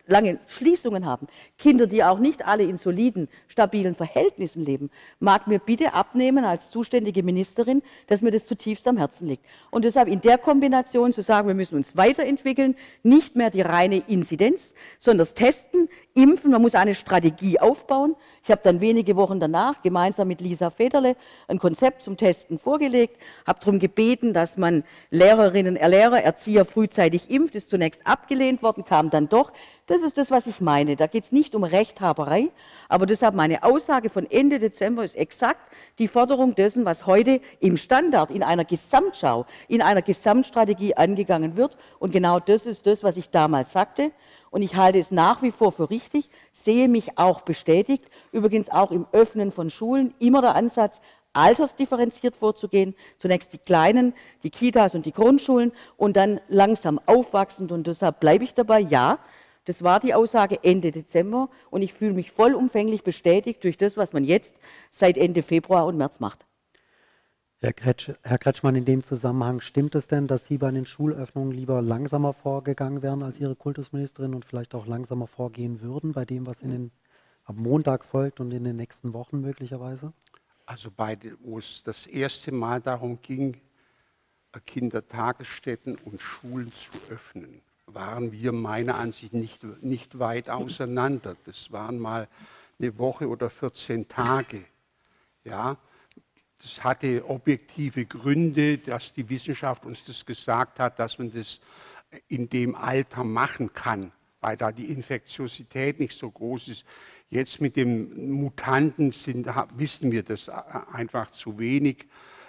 lange Schließungen haben, Kinder, die auch nicht alle in soliden, stabilen Verhältnissen leben, mag mir bitte abnehmen als zuständige Ministerin, dass mir das zutiefst am Herzen liegt. Und deshalb in der Kombination zu sagen, wir müssen uns weiterentwickeln, nicht mehr die reine Inzidenz, sondern das Testen, Impfen, man muss eine Strategie aufbauen. Ich habe dann wenige Wochen danach gemeinsam mit Lisa Federle ein Konzept zum Testen vorgelegt, habe darum gebeten, dass man Lehrerinnen, Lehrer, Erzieher frühzeitig impft, ist zunächst abgelehnt worden, kam dann doch. Das ist das, was ich meine. Da geht es nicht um Rechthaberei, aber deshalb meine Aussage von Ende Dezember ist exakt die Forderung dessen, was heute im Standard, in einer Gesamtschau, in einer Gesamtstrategie angegangen wird. Und genau das ist das, was ich damals sagte. Und ich halte es nach wie vor für richtig, sehe mich auch bestätigt, übrigens auch im Öffnen von Schulen, immer der Ansatz, altersdifferenziert vorzugehen, zunächst die Kleinen, die Kitas und die Grundschulen und dann langsam aufwachsend und deshalb bleibe ich dabei, ja, das war die Aussage Ende Dezember und ich fühle mich vollumfänglich bestätigt durch das, was man jetzt seit Ende Februar und März macht. Herr Kretschmann, in dem Zusammenhang, stimmt es denn, dass Sie bei den Schulöffnungen lieber langsamer vorgegangen wären als Ihre Kultusministerin und vielleicht auch langsamer vorgehen würden bei dem, was am Montag folgt und in den nächsten Wochen möglicherweise? Also wo es das erste Mal darum ging, Kindertagesstätten und Schulen zu öffnen, waren wir meiner Ansicht nicht weit auseinander. Das waren mal eine Woche oder 14 Tage. Ja, das hatte objektive Gründe, dass die Wissenschaft uns das gesagt hat, dass man das in dem Alter machen kann, weil da die Infektiosität nicht so groß ist. Jetzt mit dem Mutanten wissen wir das einfach zu wenig.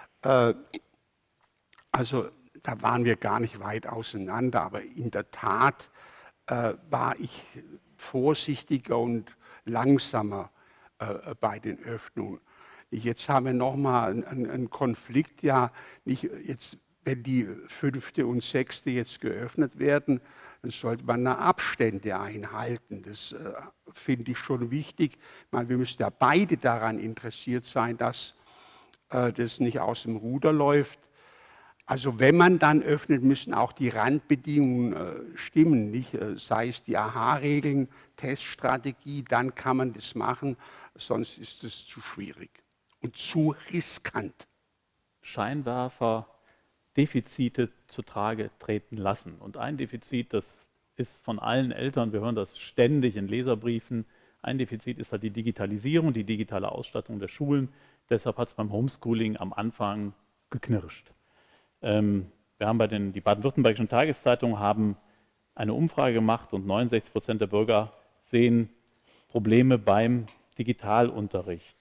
Also da waren wir gar nicht weit auseinander, aber in der Tat war ich vorsichtiger und langsamer bei den Öffnungen. Jetzt haben wir nochmal einen Konflikt, ja, nicht jetzt, wenn die 5. und 6. jetzt geöffnet werden, dann sollte man da Abstände einhalten. Das finde ich schon wichtig. Ich meine, wir müssen ja beide daran interessiert sein, dass das nicht aus dem Ruder läuft. Also wenn man dann öffnet, müssen auch die Randbedingungen stimmen, nicht? Sei es die AHA-Regeln, Teststrategie, dann kann man das machen, sonst ist es zu schwierig und zu riskant. Scheinwerfer, Defizite zutage treten lassen. Und ein Defizit, das ist von allen Eltern, wir hören das ständig in Leserbriefen, ein Defizit ist halt die Digitalisierung, die digitale Ausstattung der Schulen. Deshalb hat es beim Homeschooling am Anfang geknirscht. Wir haben die baden-württembergischen Tageszeitungen haben eine Umfrage gemacht und 69% der Bürger sehen Probleme beim Digitalunterricht.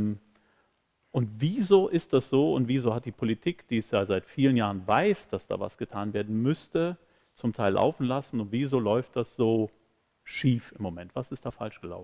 Und wieso ist das so und wieso hat die Politik, die es ja seit vielen Jahren weiß, dass da was getan werden müsste, zum Teil laufen lassen und wieso läuft das so schief im Moment? Was ist da falsch gelaufen?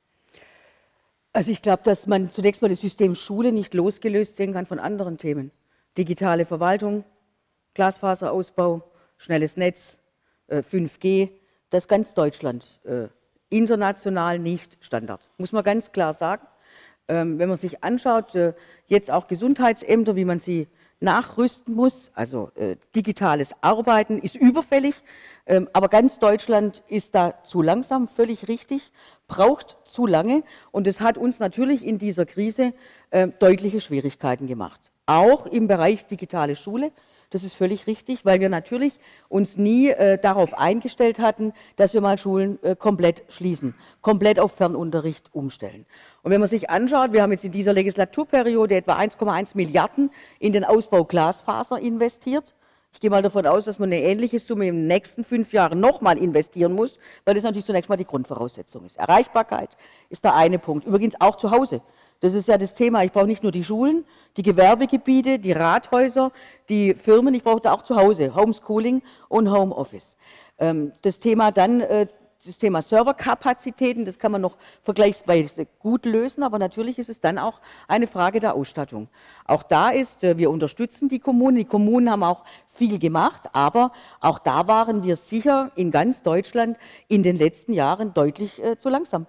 Also ich glaube, dass man zunächst mal das System Schule nicht losgelöst sehen kann von anderen Themen. Digitale Verwaltung, Glasfaserausbau, schnelles Netz, 5G, das ist ganz Deutschland international nicht Standard. Muss man ganz klar sagen. Wenn man sich anschaut, jetzt auch Gesundheitsämter, wie man sie nachrüsten muss, also digitales Arbeiten ist überfällig, aber ganz Deutschland ist da zu langsam, völlig richtig, braucht zu lange und es hat uns natürlich in dieser Krise deutliche Schwierigkeiten gemacht. Auch im Bereich digitale Schule. Das ist völlig richtig, weil wir natürlich uns nie darauf eingestellt hatten, dass wir mal Schulen komplett schließen, komplett auf Fernunterricht umstellen. Und wenn man sich anschaut, wir haben jetzt in dieser Legislaturperiode etwa 1,1 Milliarden in den Ausbau Glasfaser investiert. Ich gehe mal davon aus, dass man eine ähnliche Summe in den nächsten 5 Jahren nochmal investieren muss, weil das natürlich zunächst mal die Grundvoraussetzung ist. Erreichbarkeit ist der eine Punkt. Übrigens auch zu Hause. Das ist ja das Thema. Ich brauche nicht nur die Schulen, die Gewerbegebiete, die Rathäuser, die Firmen, ich brauche da auch zu Hause Homeschooling und Homeoffice. Das Thema dann, das Thema Serverkapazitäten, das kann man noch vergleichsweise gut lösen, aber natürlich ist es dann auch eine Frage der Ausstattung. Auch da ist, wir unterstützen die Kommunen haben auch viel gemacht, aber auch da waren wir sicher in ganz Deutschland in den letzten Jahren deutlich zu langsam.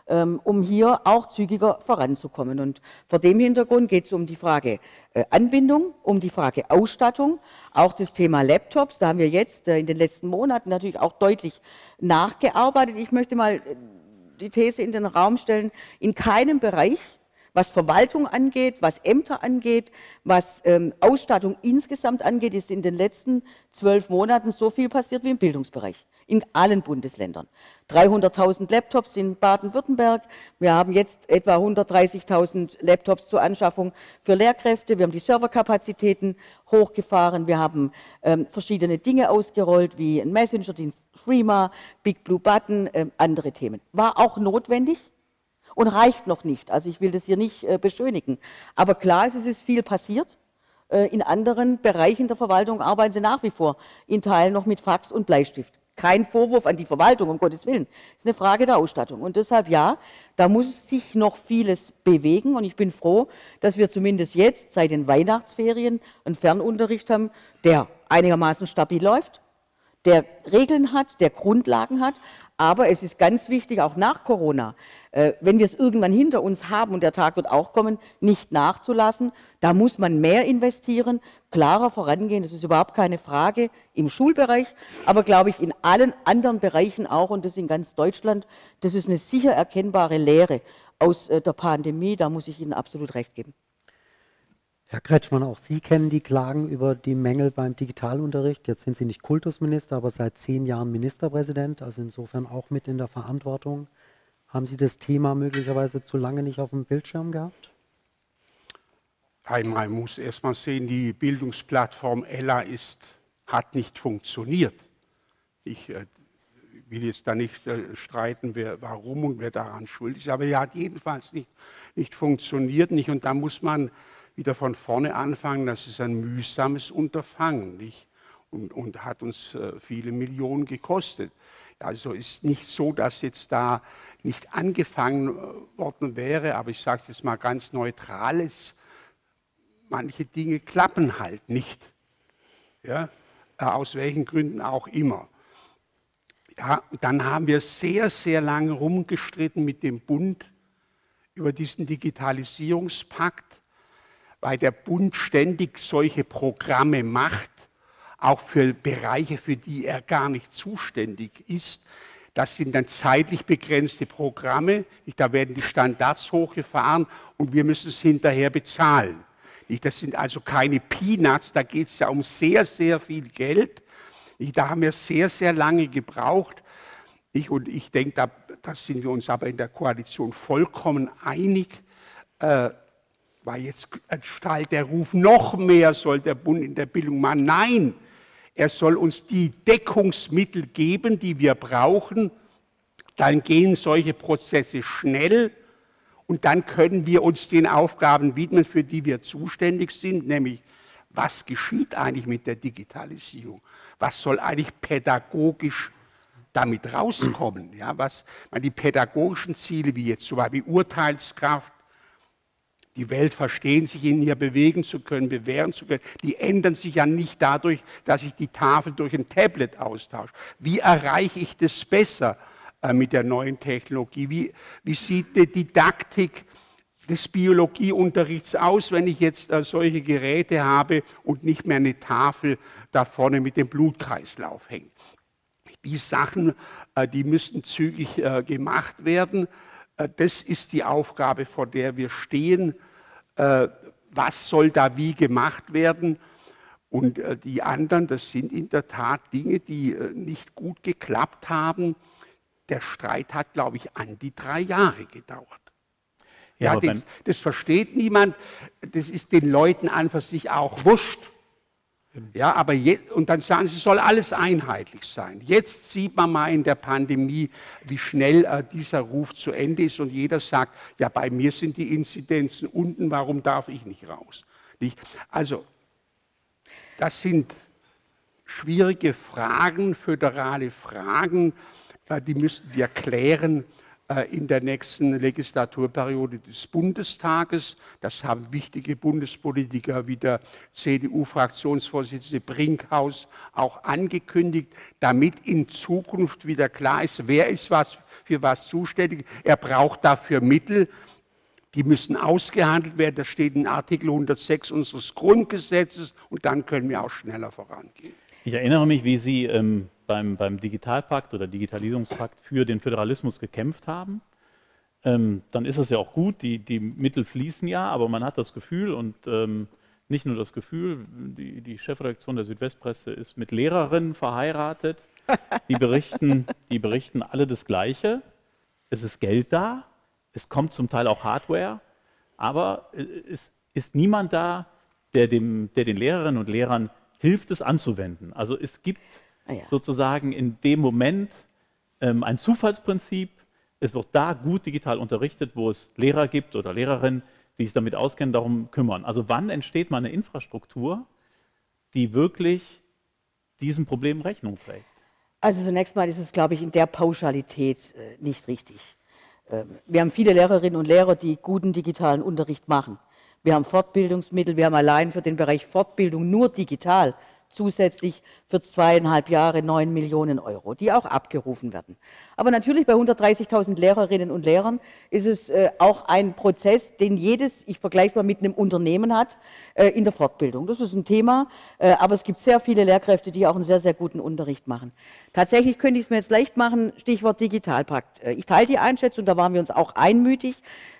um hier auch zügiger voranzukommen. Und vor dem Hintergrund geht es um die Frage Anbindung, um die Frage Ausstattung, auch das Thema Laptops. Da haben wir jetzt in den letzten Monaten natürlich auch deutlich nachgearbeitet. Ich möchte mal die These in den Raum stellen, in keinem Bereich, was Verwaltung angeht, was Ämter angeht, was Ausstattung insgesamt angeht, ist in den letzten 12 Monaten so viel passiert wie im Bildungsbereich. In allen Bundesländern. 300.000 Laptops in Baden-Württemberg. Wir haben jetzt etwa 130.000 Laptops zur Anschaffung für Lehrkräfte. Wir haben die Serverkapazitäten hochgefahren. Wir haben verschiedene Dinge ausgerollt, wie ein Messenger-Dienst, Threema, Big Blue Button, andere Themen. War auch notwendig und reicht noch nicht. Also ich will das hier nicht beschönigen. Aber klar ist, es ist viel passiert. In anderen Bereichen der Verwaltung arbeiten sie nach wie vor in Teilen noch mit Fax und Bleistift. Kein Vorwurf an die Verwaltung, um Gottes Willen. Es ist eine Frage der Ausstattung. Und deshalb ja, da muss sich noch vieles bewegen. Und ich bin froh, dass wir zumindest jetzt seit den Weihnachtsferien einen Fernunterricht haben, der einigermaßen stabil läuft, der Regeln hat, der Grundlagen hat. Aber es ist ganz wichtig, auch nach Corona, wenn wir es irgendwann hinter uns haben, und der Tag wird auch kommen, nicht nachzulassen. Da muss man mehr investieren, klarer vorangehen, das ist überhaupt keine Frage, im Schulbereich, aber glaube ich in allen anderen Bereichen auch, und das in ganz Deutschland. Das ist eine sicher erkennbare Lehre aus der Pandemie, da muss ich Ihnen absolut recht geben. Herr Kretschmann, auch Sie kennen die Klagen über die Mängel beim Digitalunterricht. Jetzt sind Sie nicht Kultusminister, aber seit 10 Jahren Ministerpräsident, also insofern auch mit in der Verantwortung. Haben Sie das Thema möglicherweise zu lange nicht auf dem Bildschirm gehabt? Einmal muss erst mal sehen, die Bildungsplattform Ella hat nicht funktioniert. Ich will jetzt da nicht streiten, warum und wer daran schuld ist, aber er hat jedenfalls nicht funktioniert. Und da muss man wieder von vorne anfangen. Das ist ein mühsames Unterfangen, nicht? Und hat uns viele Millionen gekostet. Also ist nicht so, dass jetzt da nicht angefangen worden wäre, aber ich sage es jetzt mal ganz neutral, manche Dinge klappen halt nicht, ja? Aus welchen Gründen auch immer. Ja, dann haben wir sehr, sehr lange rumgestritten mit dem Bund über diesen Digitalisierungspakt, weil der Bund ständig solche Programme macht, auch für Bereiche, für die er gar nicht zuständig ist. Das sind dann zeitlich begrenzte Programme, da werden die Standards hochgefahren und wir müssen es hinterher bezahlen. Das sind also keine Peanuts, da geht es ja um sehr, sehr viel Geld. Da haben wir sehr, sehr lange gebraucht. Und ich denke, da sind wir uns aber in der Koalition vollkommen einig, weil jetzt strahlt der Ruf, noch mehr soll der Bund in der Bildung machen. Nein, er soll uns die Deckungsmittel geben, die wir brauchen. Dann gehen solche Prozesse schnell und dann können wir uns den Aufgaben widmen, für die wir zuständig sind, nämlich was geschieht eigentlich mit der Digitalisierung? Was soll eigentlich pädagogisch damit rauskommen? Ja, die pädagogischen Ziele, wie jetzt zum Beispiel Urteilskraft, die Welt verstehen, sich in ihr bewegen zu können, bewähren zu können, die ändern sich ja nicht dadurch, dass ich die Tafel durch ein Tablet austausche. Wie erreiche ich das besser mit der neuen Technologie? Wie sieht die Didaktik des Biologieunterrichts aus, wenn ich jetzt solche Geräte habe und nicht mehr eine Tafel da vorne mit dem Blutkreislauf hängt? Die Sachen, die müssten zügig gemacht werden. Das ist die Aufgabe, vor der wir stehen. Was soll da wie gemacht werden? Und die anderen, das sind in der Tat Dinge, die nicht gut geklappt haben. Der Streit hat, glaube ich, an die 3 Jahre gedauert. Ja, das versteht niemand. Das ist den Leuten an für sich auch wurscht. Ja, aber und dann sagen sie, es soll alles einheitlich sein. Jetzt sieht man mal in der Pandemie, wie schnell dieser Ruf zu Ende ist und jeder sagt, ja, bei mir sind die Inzidenzen unten, warum darf ich nicht raus? Also, das sind schwierige Fragen, föderale Fragen, die müssten wir klären in der nächsten Legislaturperiode des Bundestages. Das haben wichtige Bundespolitiker wie der CDU-Fraktionsvorsitzende Brinkhaus auch angekündigt, damit in Zukunft wieder klar ist, wer ist was für was zuständig. Er braucht dafür Mittel. Die müssen ausgehandelt werden. Das steht in Artikel 106 unseres Grundgesetzes. Und dann können wir auch schneller vorangehen. Ich erinnere mich, wie Sie beim Digitalpakt oder Digitalisierungspakt für den Föderalismus gekämpft haben. Dann ist es ja auch gut, die Mittel fließen ja, aber man hat das Gefühl und nicht nur das Gefühl, die Chefredaktion der Südwestpresse ist mit Lehrerinnen verheiratet, die berichten alle das Gleiche. Es ist Geld da, es kommt zum Teil auch Hardware, aber es ist niemand da, der den Lehrerinnen und Lehrern hilft, es anzuwenden. Also es gibt sozusagen in dem Moment ein Zufallsprinzip. Es wird da gut digital unterrichtet, wo es Lehrer gibt oder Lehrerinnen, die sich damit auskennen, darum kümmern. Also wann entsteht mal eine Infrastruktur, die wirklich diesem Problem Rechnung trägt? Also zunächst mal ist es, glaube ich, in der Pauschalität nicht richtig. Wir haben viele Lehrerinnen und Lehrer, die guten digitalen Unterricht machen. Wir haben Fortbildungsmittel, wir haben allein für den Bereich Fortbildung nur digital zusätzlich für 2,5 Jahre 9 Millionen Euro, die auch abgerufen werden. Aber natürlich bei 130.000 Lehrerinnen und Lehrern ist es auch ein Prozess, den jedes, ich vergleiche es mal mit einem Unternehmen hat, in der Fortbildung. Das ist ein Thema, aber es gibt sehr viele Lehrkräfte, die auch einen sehr, sehr guten Unterricht machen. Tatsächlich könnte ich es mir jetzt leicht machen, Stichwort Digitalpakt. Ich teile die Einschätzung, da waren wir uns auch einmütig.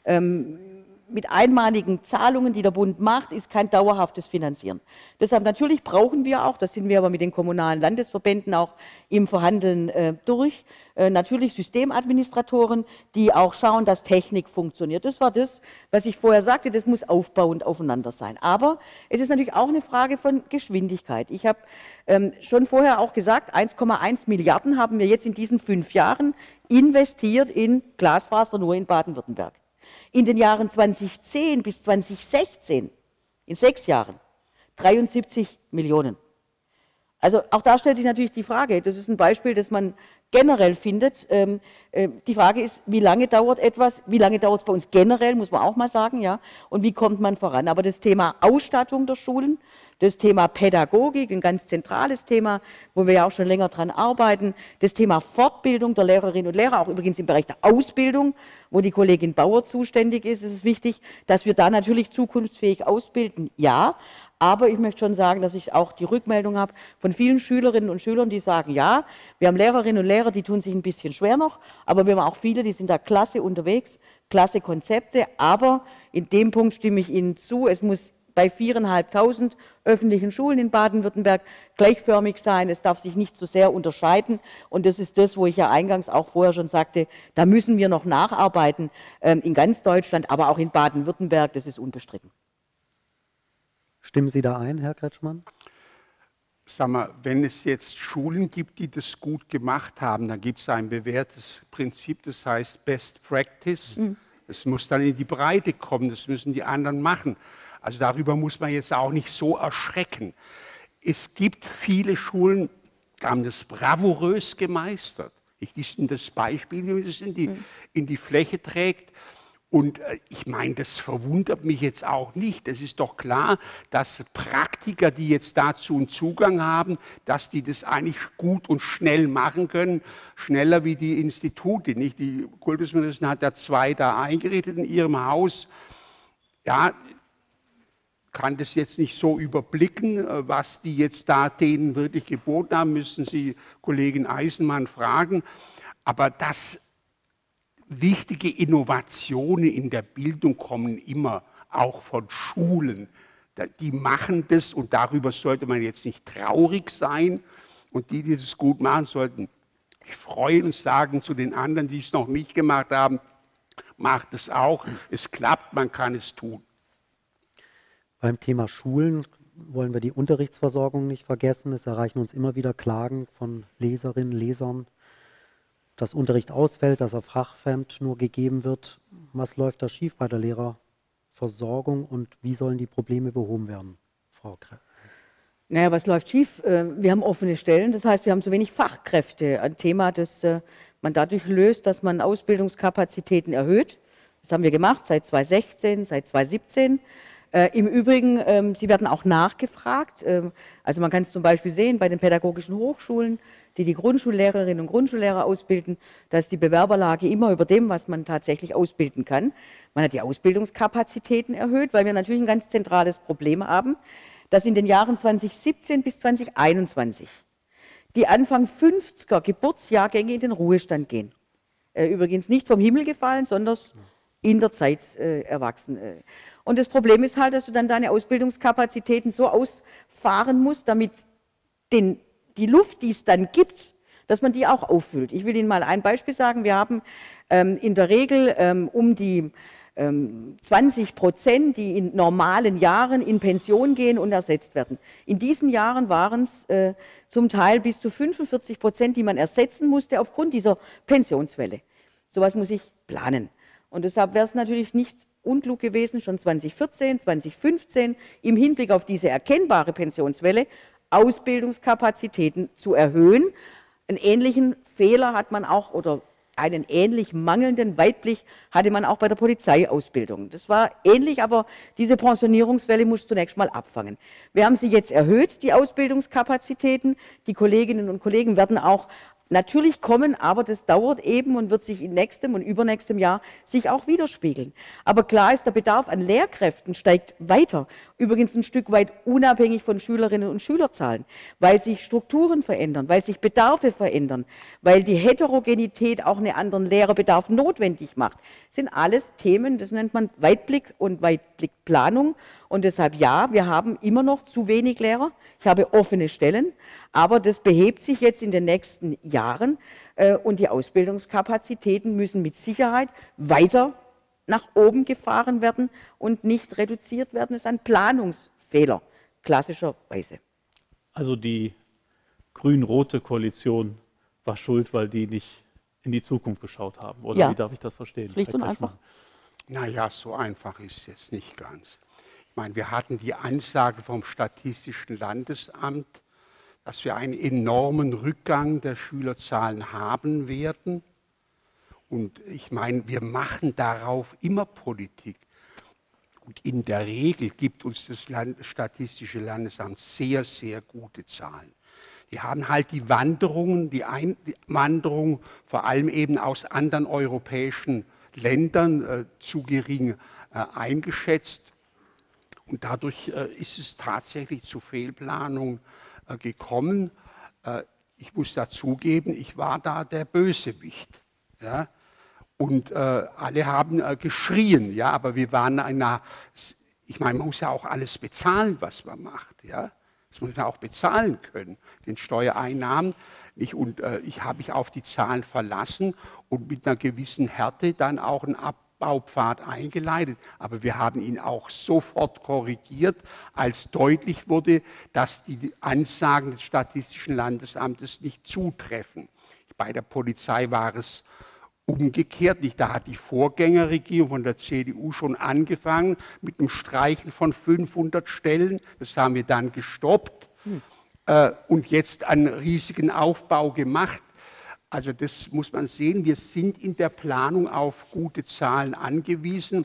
Mit einmaligen Zahlungen, die der Bund macht, ist kein dauerhaftes Finanzieren. Deshalb natürlich brauchen wir auch, das sind wir aber mit den kommunalen Landesverbänden auch im Verhandeln durch, natürlich Systemadministratoren, die auch schauen, dass Technik funktioniert. Das war das, was ich vorher sagte, das muss aufbauend aufeinander sein. Aber es ist natürlich auch eine Frage von Geschwindigkeit. Ich habe schon vorher auch gesagt, 1,1 Milliarden haben wir jetzt in diesen 5 Jahren investiert in Glasfaser nur in Baden-Württemberg. In den Jahren 2010 bis 2016, in 6 Jahren, 73 Millionen. Also auch da stellt sich natürlich die Frage, das ist ein Beispiel, das man generell findet. Die Frage ist, wie lange dauert etwas, wie lange dauert es bei uns generell, muss man auch mal sagen, ja, und wie kommt man voran. Aber das Thema Ausstattung der Schulen, das Thema Pädagogik, ein ganz zentrales Thema, wo wir ja auch schon länger dran arbeiten, das Thema Fortbildung der Lehrerinnen und Lehrer, auch übrigens im Bereich der Ausbildung, wo die Kollegin Bauer zuständig ist, ist es wichtig, dass wir da natürlich zukunftsfähig ausbilden, ja. Aber ich möchte schon sagen, dass ich auch die Rückmeldung habe von vielen Schülerinnen und Schülern, die sagen, ja, wir haben Lehrerinnen und Lehrer, die tun sich ein bisschen schwer noch, aber wir haben auch viele, die sind da klasse unterwegs, klasse Konzepte, aber in dem Punkt stimme ich Ihnen zu, es muss bei 4.500 öffentlichen Schulen in Baden-Württemberg gleichförmig sein, es darf sich nicht so sehr unterscheiden und das ist das, wo ich ja eingangs auch vorher schon sagte, da müssen wir noch nacharbeiten in ganz Deutschland, aber auch in Baden-Württemberg, das ist unbestritten. Stimmen Sie da ein, Herr Kretschmann? Sag mal, wenn es jetzt Schulen gibt, die das gut gemacht haben, dann gibt es ein bewährtes Prinzip, das heißt Best Practice. Es muss dann in die Breite kommen, das müssen die anderen machen. Also darüber muss man jetzt auch nicht so erschrecken. Es gibt viele Schulen, die haben das bravourös gemeistert. Ich nehme das Beispiel, wie man das in die Fläche trägt. Und ich meine, das verwundert mich jetzt auch nicht. Es ist doch klar, dass Praktiker, die jetzt dazu einen Zugang haben, dass die das eigentlich gut und schnell machen können, schneller wie die Institute. Nicht? Die Kultusministerin hat ja 2 da eingerichtet in ihrem Haus. Ja, kann das jetzt nicht so überblicken, was die jetzt da denen wirklich geboten haben, müssen Sie Kollegin Eisenmann fragen. Aber das wichtige Innovationen in der Bildung kommen immer auch von Schulen. Die machen das und darüber sollte man jetzt nicht traurig sein. Und die das gut machen, sollten sich freuen und sagen zu den anderen, die es noch nicht gemacht haben, macht es auch. Es klappt, man kann es tun. Beim Thema Schulen wollen wir die Unterrichtsversorgung nicht vergessen. Es erreichen uns immer wieder Klagen von Leserinnen, Lesern, dass Unterricht ausfällt, dass er fachfremd nur gegeben wird. Was läuft da schief bei der Lehrerversorgung und wie sollen die Probleme behoben werden, Frau Kretschmann? Naja, was läuft schief? Wir haben offene Stellen, das heißt, wir haben zu wenig Fachkräfte. Ein Thema, das man dadurch löst, dass man Ausbildungskapazitäten erhöht. Das haben wir gemacht seit 2016, seit 2017. Im Übrigen, sie werden auch nachgefragt. Also man kann es zum Beispiel sehen bei den pädagogischen Hochschulen, die die Grundschullehrerinnen und Grundschullehrer ausbilden, dass die Bewerberlage immer über dem, was man tatsächlich ausbilden kann. Man hat die Ausbildungskapazitäten erhöht, weil wir natürlich ein ganz zentrales Problem haben, dass in den Jahren 2017 bis 2021 die Anfang 50er Geburtsjahrgänge in den Ruhestand gehen. Übrigens nicht vom Himmel gefallen, sondern in der Zeit erwachsen. Und das Problem ist halt, dass du dann deine Ausbildungskapazitäten so ausfahren musst, damit die Luft, die es dann gibt, dass man die auch auffüllt. Ich will Ihnen mal ein Beispiel sagen. Wir haben in der Regel um die 20%, die in normalen Jahren in Pension gehen und ersetzt werden. In diesen Jahren waren es zum Teil bis zu 45%, die man ersetzen musste aufgrund dieser Pensionswelle. Sowas muss ich planen. Und deshalb wäre es natürlich nicht unklug gewesen, schon 2014, 2015 im Hinblick auf diese erkennbare Pensionswelle Ausbildungskapazitäten zu erhöhen. Einen ähnlichen Fehler hat man auch, oder einen ähnlich mangelnden Weitblick hatte man auch bei der Polizeiausbildung. Das war ähnlich, aber diese Pensionierungswelle muss zunächst mal abfangen. Wir haben sie jetzt erhöht, die Ausbildungskapazitäten. Die Kolleginnen und Kollegen werden auch natürlich kommen, aber das dauert eben und wird sich in nächstem und übernächstem Jahr sich auch widerspiegeln. Aber klar ist, der Bedarf an Lehrkräften steigt weiter. Übrigens ein Stück weit unabhängig von Schülerinnen und Schülerzahlen, weil sich Strukturen verändern, weil sich Bedarfe verändern, weil die Heterogenität auch einen anderen Lehrerbedarf notwendig macht. Das sind alles Themen, das nennt man Weitblick und Weitblickplanung. Und deshalb ja, wir haben immer noch zu wenig Lehrer. Ich habe offene Stellen, aber das behebt sich jetzt in den nächsten Jahren und die Ausbildungskapazitäten müssen mit Sicherheit weiter nach oben gefahren werden und nicht reduziert werden. Das ist ein Planungsfehler, klassischerweise. Also die grün-rote Koalition war schuld, weil die nicht in die Zukunft geschaut haben, oder Ja. wie darf ich das verstehen? Schlicht und einfach. Naja, so einfach ist es jetzt nicht ganz. Ich meine, wir hatten die Ansage vom Statistischen Landesamt, dass wir einen enormen Rückgang der Schülerzahlen haben werden. Und ich meine, wir machen darauf immer Politik. Und in der Regel gibt uns das Statistische Landesamt sehr, sehr gute Zahlen. Die haben halt die Wanderungen, die Einwanderung vor allem eben aus anderen europäischen Ländern zu gering eingeschätzt. Und dadurch ist es tatsächlich zu Fehlplanung gekommen. Ich muss dazugeben, ich war da der Bösewicht. Ja? Und alle haben geschrien, ja, aber wir waren ich meine, man muss ja auch alles bezahlen, was man macht. Ja? Das muss man auch bezahlen können, den Steuereinnahmen. Und ich habe mich auf die Zahlen verlassen und mit einer gewissen Härte dann auch einen Abbaupfad eingeleitet. Aber wir haben ihn auch sofort korrigiert, als deutlich wurde, dass die Ansagen des Statistischen Landesamtes nicht zutreffen. Bei der Polizei war es umgekehrt. Da hat die Vorgängerregierung von der CDU schon angefangen mit dem Streichen von 500 Stellen. Das haben wir dann gestoppt und jetzt einen riesigen Aufbau gemacht. Also das muss man sehen. Wir sind in der Planung auf gute Zahlen angewiesen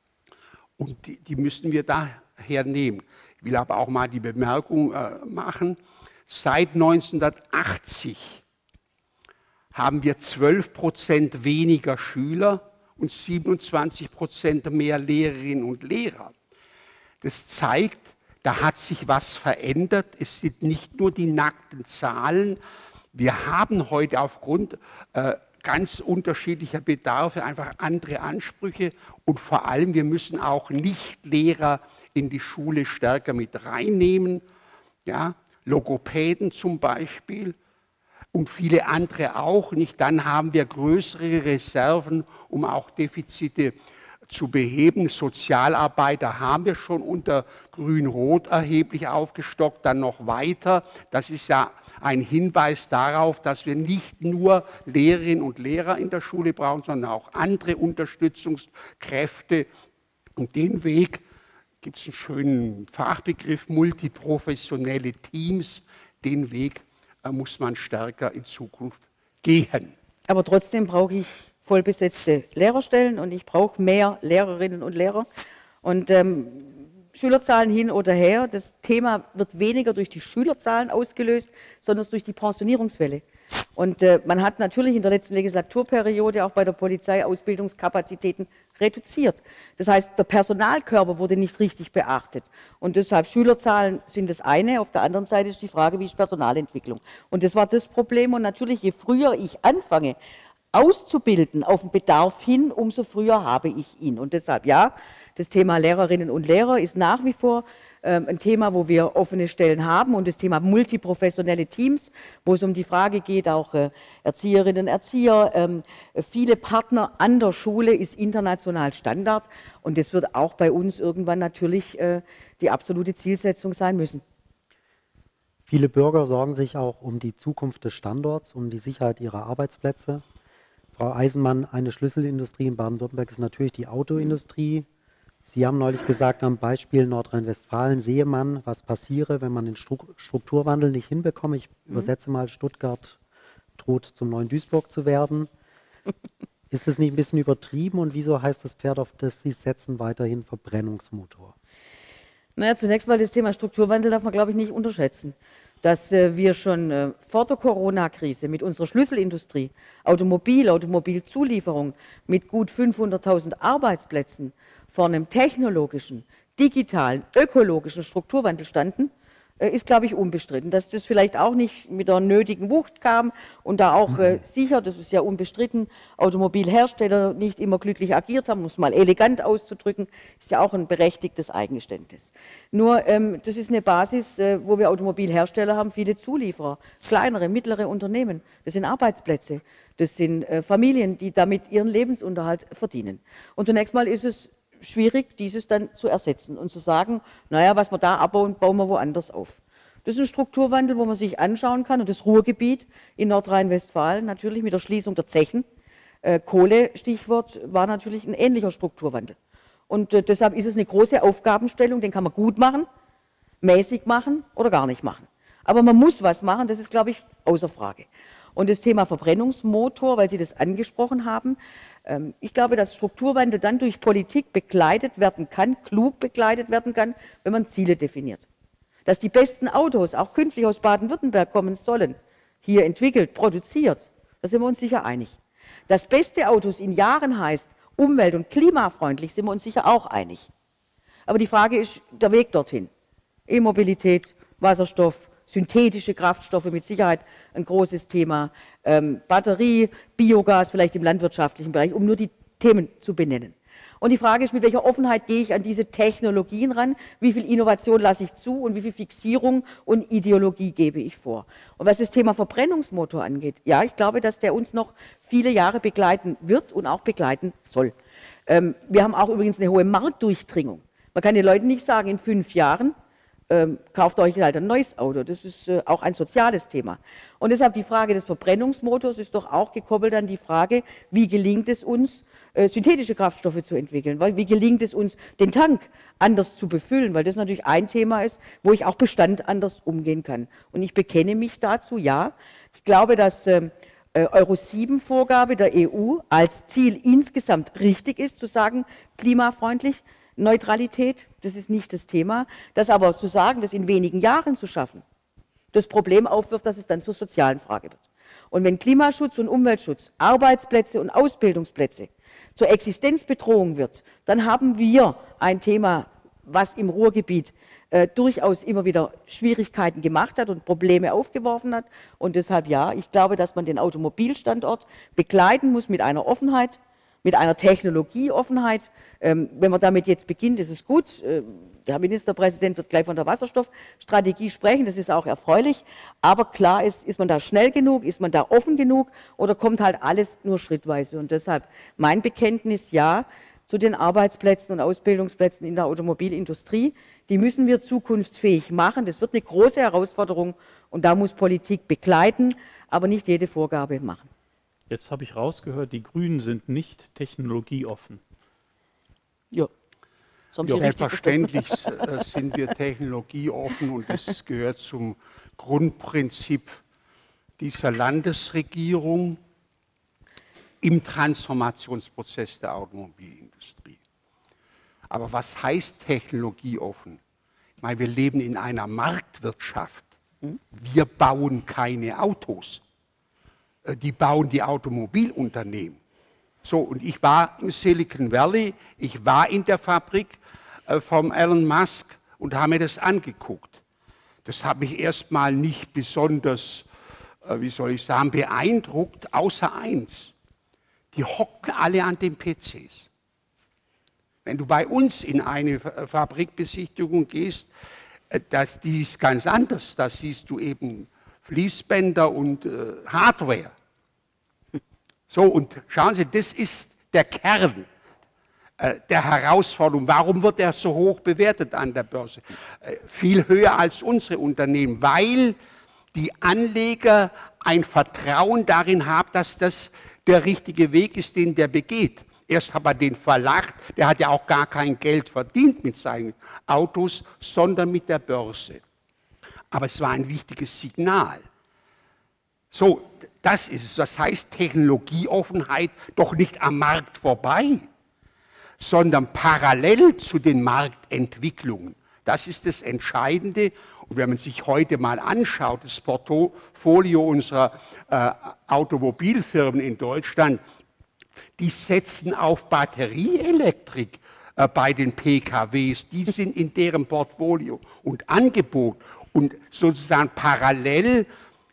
und die müssen wir daher nehmen. Ich will aber auch mal die Bemerkung machen, seit 1980 haben wir 12% weniger Schüler und 27% mehr Lehrerinnen und Lehrer. Das zeigt, da hat sich was verändert. Es sind nicht nur die nackten Zahlen. Wir haben heute aufgrund ganz unterschiedlicher Bedarfe einfach andere Ansprüche und vor allem, wir müssen auch Nichtlehrer in die Schule stärker mit reinnehmen. Ja, Logopäden zum Beispiel. Und viele andere auch nicht. Dann haben wir größere Reserven, um auch Defizite zu beheben. Sozialarbeiter haben wir schon unter Grün-Rot erheblich aufgestockt, dann noch weiter. Das ist ja ein Hinweis darauf, dass wir nicht nur Lehrerinnen und Lehrer in der Schule brauchen, sondern auch andere Unterstützungskräfte. Und den Weg, gibt es einen schönen Fachbegriff, multiprofessionelle Teams, den Weg muss man stärker in Zukunft gehen. Aber trotzdem brauche ich vollbesetzte Lehrerstellen und ich brauche mehr Lehrerinnen und Lehrer. Und Schülerzahlen hin oder her, das Thema wird weniger durch die Schülerzahlen ausgelöst, sondern durch die Pensionierungswelle. Und man hat natürlich in der letzten Legislaturperiode auch bei der Polizei Ausbildungskapazitäten reduziert. Das heißt, der Personalkörper wurde nicht richtig beachtet. Und deshalb Schülerzahlen sind das eine. Auf der anderen Seite ist die Frage, wie ist Personalentwicklung? Und das war das Problem. Und natürlich, je früher ich anfange, auszubilden auf den Bedarf hin, umso früher habe ich ihn. Und deshalb, ja, das Thema Lehrerinnen und Lehrer ist nach wie vor ein Thema, wo wir offene Stellen haben, und das Thema multiprofessionelle Teams, wo es um die Frage geht, auch Erzieherinnen, Erzieher, viele Partner an der Schule ist international Standard, und das wird auch bei uns irgendwann natürlich die absolute Zielsetzung sein müssen. Viele Bürger sorgen sich auch um die Zukunft des Standorts, um die Sicherheit ihrer Arbeitsplätze. Frau Eisenmann, eine Schlüsselindustrie in Baden-Württemberg ist natürlich die Autoindustrie. Sie haben neulich gesagt, am Beispiel Nordrhein-Westfalen sehe man, was passiere, wenn man den Strukturwandel nicht hinbekomme. Ich übersetze mal, Stuttgart droht zum neuen Duisburg zu werden. Ist es nicht ein bisschen übertrieben, und wieso heißt das Pferd, auf das Sie setzen, weiterhin Verbrennungsmotor? Naja, zunächst mal das Thema Strukturwandel darf man, glaube ich, nicht unterschätzen. Dass wir schon vor der Corona-Krise mit unserer Schlüsselindustrie, Automobilzulieferung, mit gut 500.000 Arbeitsplätzen vor einem technologischen, digitalen, ökologischen Strukturwandel standen, ist, glaube ich, unbestritten. Dass das vielleicht auch nicht mit der nötigen Wucht kam und da auch sicher, das ist ja unbestritten, Automobilhersteller nicht immer glücklich agiert haben, um es mal elegant auszudrücken, ist ja auch ein berechtigtes Eingeständnis. Nur, das ist eine Basis, wo wir Automobilhersteller haben, viele Zulieferer, kleinere, mittlere Unternehmen, das sind Arbeitsplätze, das sind Familien, die damit ihren Lebensunterhalt verdienen. Und zunächst mal ist es schwierig, dieses dann zu ersetzen und zu sagen, naja, was wir da abbauen, bauen wir woanders auf. Das ist ein Strukturwandel, wo man sich anschauen kann, und das Ruhrgebiet in Nordrhein-Westfalen natürlich mit der Schließung der Zechen, Kohle, Stichwort, war natürlich ein ähnlicher Strukturwandel. Und deshalb ist es eine große Aufgabenstellung, den kann man gut machen, mäßig machen oder gar nicht machen. Aber man muss was machen, das ist, glaube ich, außer Frage. Und das Thema Verbrennungsmotor, weil Sie das angesprochen haben, ich glaube, dass Strukturwandel dann durch Politik begleitet werden kann, klug begleitet werden kann, wenn man Ziele definiert. Dass die besten Autos auch künftig aus Baden-Württemberg kommen sollen, hier entwickelt, produziert, da sind wir uns sicher einig. Dass beste Autos in Jahren heißt, umwelt- und klimafreundlich, sind wir uns sicher auch einig. Aber die Frage ist der Weg dorthin. E-Mobilität, Wasserstoff, synthetische Kraftstoffe, mit Sicherheit ein großes Thema, Batterie, Biogas, vielleicht im landwirtschaftlichen Bereich, um nur die Themen zu benennen. Und die Frage ist, mit welcher Offenheit gehe ich an diese Technologien ran, wie viel Innovation lasse ich zu und wie viel Fixierung und Ideologie gebe ich vor. Und was das Thema Verbrennungsmotor angeht, ja, ich glaube, dass der uns noch viele Jahre begleiten wird und auch begleiten soll. Wir haben auch übrigens eine hohe Marktdurchdringung. Man kann den Leuten nicht sagen, in 5 Jahren, kauft euch halt ein neues Auto. Das ist auch ein soziales Thema. Und deshalb die Frage des Verbrennungsmotors ist doch auch gekoppelt an die Frage, wie gelingt es uns, synthetische Kraftstoffe zu entwickeln? Wie gelingt es uns, den Tank anders zu befüllen? Weil das natürlich ein Thema ist, wo ich auch Bestand anders umgehen kann. Und ich bekenne mich dazu, ja. Ich glaube, dass Euro-7-Vorgabe der EU als Ziel insgesamt richtig ist, zu sagen, klimafreundlich, Neutralität, das ist nicht das Thema. Das aber zu sagen, das in wenigen Jahren zu schaffen, das Problem aufwirft, dass es dann zur sozialen Frage wird. Und wenn Klimaschutz und Umweltschutz, Arbeitsplätze und Ausbildungsplätze zur Existenzbedrohung wird, dann haben wir ein Thema, was im Ruhrgebiet durchaus immer wieder Schwierigkeiten gemacht hat und Probleme aufgeworfen hat. Und deshalb ja, ich glaube, dass man den Automobilstandort begleiten muss mit einer Offenheit, mit einer Technologieoffenheit. Wenn man damit jetzt beginnt, ist es gut. Der Herr Ministerpräsident wird gleich von der Wasserstoffstrategie sprechen, das ist auch erfreulich. Aber klar ist man da schnell genug, ist man da offen genug oder kommt halt alles nur schrittweise? Und deshalb mein Bekenntnis, ja, zu den Arbeitsplätzen und Ausbildungsplätzen in der Automobilindustrie. Die müssen wir zukunftsfähig machen. Das wird eine große Herausforderung und da muss Politik begleiten, aber nicht jede Vorgabe machen. Jetzt habe ich rausgehört, die Grünen sind nicht technologieoffen. Ja. Selbstverständlich sind wir technologieoffen und das gehört zum Grundprinzip dieser Landesregierung im Transformationsprozess der Automobilindustrie. Aber was heißt technologieoffen? Ich meine, wir leben in einer Marktwirtschaft. Wir bauen keine Autos. die bauen die Automobilunternehmen. So, und ich war im Silicon Valley, ich war in der Fabrik vom Elon Musk und habe mir das angeguckt. Das hat mich erstmal nicht besonders, wie soll ich sagen, beeindruckt, außer eins. Die hocken alle an den PCs. Wenn du bei uns in eine Fabrikbesichtigung gehst, die ist ganz anders. Da siehst du eben Fließbänder und Hardware. So, und schauen Sie, das ist der Kern der Herausforderung. Warum wird er so hoch bewertet an der Börse? Viel höher als unsere Unternehmen, weil die Anleger ein Vertrauen darin haben, dass das der richtige Weg ist, den der begeht. Erst hat er den verlacht, der hat ja auch gar kein Geld verdient mit seinen Autos, sondern mit der Börse. Aber es war ein wichtiges Signal. So, das ist es. Das heißt Technologieoffenheit doch nicht am Markt vorbei, sondern parallel zu den Marktentwicklungen. Das ist das Entscheidende. Und wenn man sich heute mal anschaut, das Portfolio unserer Automobilfirmen in Deutschland, die setzen auf Batterieelektrik bei den PKWs. Die sind in deren Portfolio und Angebot. Und sozusagen parallel